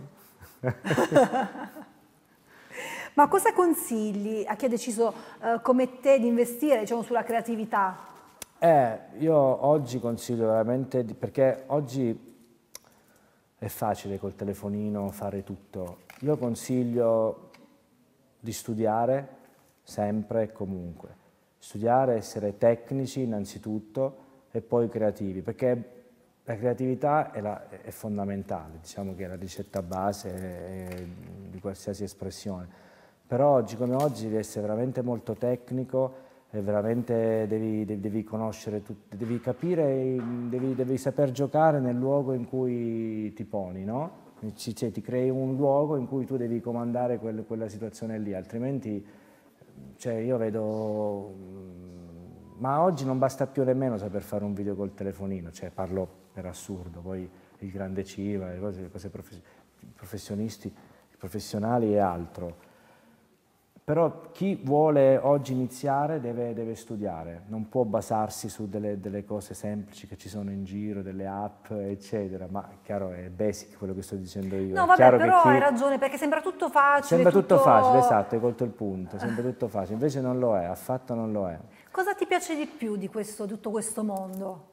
Ma cosa consigli a chi ha deciso uh, come te di investire, diciamo, sulla creatività? Eh, io oggi consiglio veramente, di, perché oggi è facile col telefonino fare tutto. Io consiglio di studiare sempre e comunque. Studiare, essere tecnici innanzitutto e poi creativi, perché la creatività è, la, è fondamentale, diciamo che è la ricetta base di qualsiasi espressione. Però oggi come oggi devi essere veramente molto tecnico e veramente devi, devi, devi conoscere, tutto, devi capire, devi, devi saper giocare nel luogo in cui ti poni, no? Cioè, ti crei un luogo in cui tu devi comandare quel, quella situazione lì, altrimenti cioè, io vedo... Ma oggi non basta più nemmeno saper fare un video col telefonino, cioè parlo per assurdo, poi il grande Civa, le cose, le cose professionisti, professionali e altro. Però chi vuole oggi iniziare deve, deve studiare, non può basarsi su delle, delle cose semplici che ci sono in giro, delle app, eccetera, ma chiaro è basic quello che sto dicendo io. No, è vabbè, chiaro però che chi... hai ragione, perché sembra tutto facile. Sembra tutto, tutto facile, esatto, hai colto il punto, sembra tutto facile, invece non lo è, affatto non lo è. Cosa ti piace di più di questo, tutto questo mondo?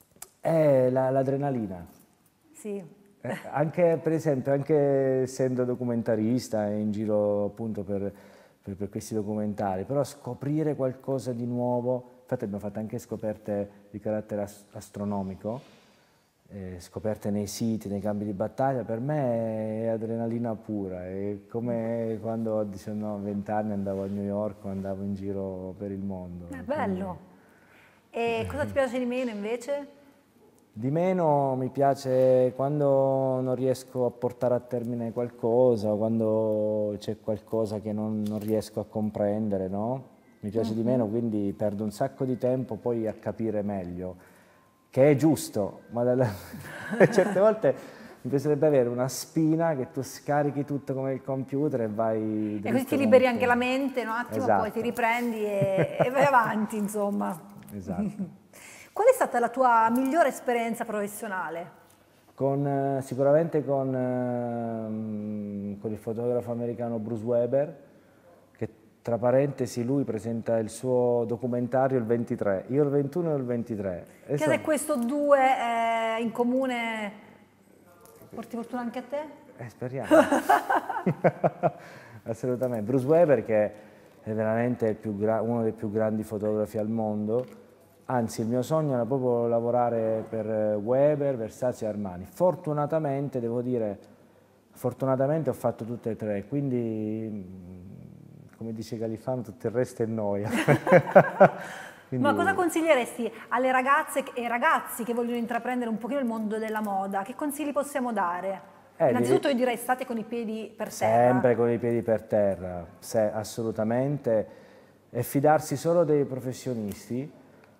È la, l'adrenalina. Sì. Eh, anche, per esempio, anche essendo documentarista in giro appunto per... Per, per questi documentari, però scoprire qualcosa di nuovo, infatti abbiamo fatto anche scoperte di carattere ast astronomico, eh, scoperte nei siti, nei campi di battaglia, per me è adrenalina pura, è come quando a diciannove venti anni andavo a New York o andavo in giro per il mondo. È bello. Quindi... E cosa ti piace di meno invece? Di meno mi piace quando non riesco a portare a termine qualcosa, quando c'è qualcosa che non, non riesco a comprendere, no? Mi piace mm-hmm. di meno, quindi perdo un sacco di tempo poi a capire meglio, che è giusto, ma dalla... certe volte mi piacerebbe avere una spina che tu scarichi tutto come il computer e vai... E così ti liberi anche la mente un attimo, esatto. Poi ti riprendi e, e vai avanti, insomma. Esatto. Qual è stata la tua migliore esperienza professionale? Con, eh, sicuramente con, eh, con il fotografo americano Bruce Weber, che tra parentesi lui presenta il suo documentario il ventitré, io il ventuno e il ventitré. Che so... se questo due è in comune, porti fortuna anche a te? Eh, speriamo. Assolutamente. Bruce Weber, che è veramente il più uno dei più grandi fotografi al mondo. Anzi, il mio sogno era proprio lavorare per Weber, Versace e Armani. Fortunatamente, devo dire, fortunatamente ho fatto tutte e tre, quindi, come dice Califano, tutto il resto è noia. Quindi... Ma cosa consiglieresti alle ragazze e ragazzi che vogliono intraprendere un pochino il mondo della moda? Che consigli possiamo dare? Eh, Innanzitutto devi... io direi state con i piedi per terra. Sempre con i piedi per terra, se, assolutamente, e fidarsi solo dei professionisti,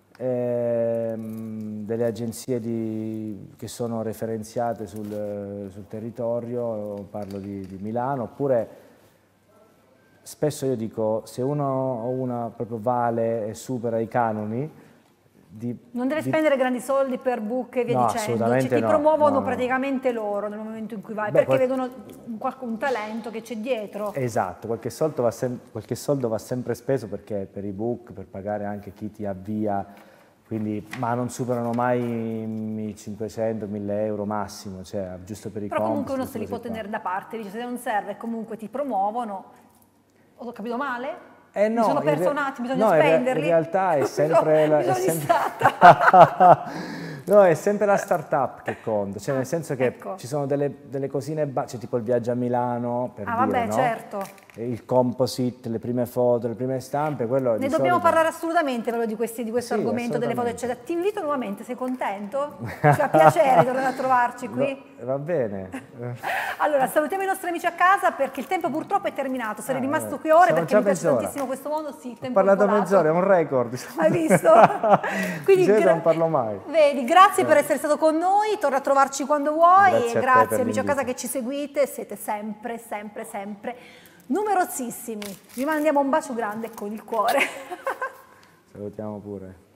Ehm, delle agenzie di, che sono referenziate sul, sul territorio, parlo di, di Milano, oppure spesso io dico se uno o una proprio vale e supera i canoni, di, non deve di... spendere grandi soldi per book e via no, dicendo, cioè, ti no, promuovono no, no. praticamente loro nel momento in cui vai, Beh, perché qual... vedono un, un talento che c'è dietro. Esatto, qualche soldo, va qualche soldo va sempre speso, perché per i book, per pagare anche chi ti avvia. Quindi, ma non superano mai i cinquecento mille euro massimo, cioè giusto per i Però comunque uno se li può qua. tenere da parte, dice se non serve comunque ti promuovono. Ho capito male? Eh no, Mi sono perso un attimo, bisogna no, spenderli? In realtà è sempre, no, la, è sempre... no, è sempre la start-up che conta, cioè nel senso che ecco. ci sono delle, delle cosine, cioè tipo il viaggio a Milano, per ah, dire, vabbè, no? certo. Il composite, le prime foto, le prime stampe, quello ne di dobbiamo solito... parlare assolutamente proprio di, questi, di questo sì, argomento delle foto eccetera. Ti invito nuovamente, sei contento? Ci fa piacere tornare a trovarci qui? Va, va bene. Allora salutiamo i nostri amici a casa perché il tempo purtroppo è terminato, sarei ah, rimasto qui ore Siamo perché mi piace mezz'ora. tantissimo questo mondo, sì, il tempo Ho parlato è mezz'ora, è un record. Hai visto? Quindi gra- non parlo mai. Vedi, grazie eh. per essere stato con noi, torna a trovarci quando vuoi grazie e grazie te amici a casa che ci seguite, siete sempre, sempre, sempre numerosissimi. Vi mandiamo un bacio grande con il cuore. salutiamo pure.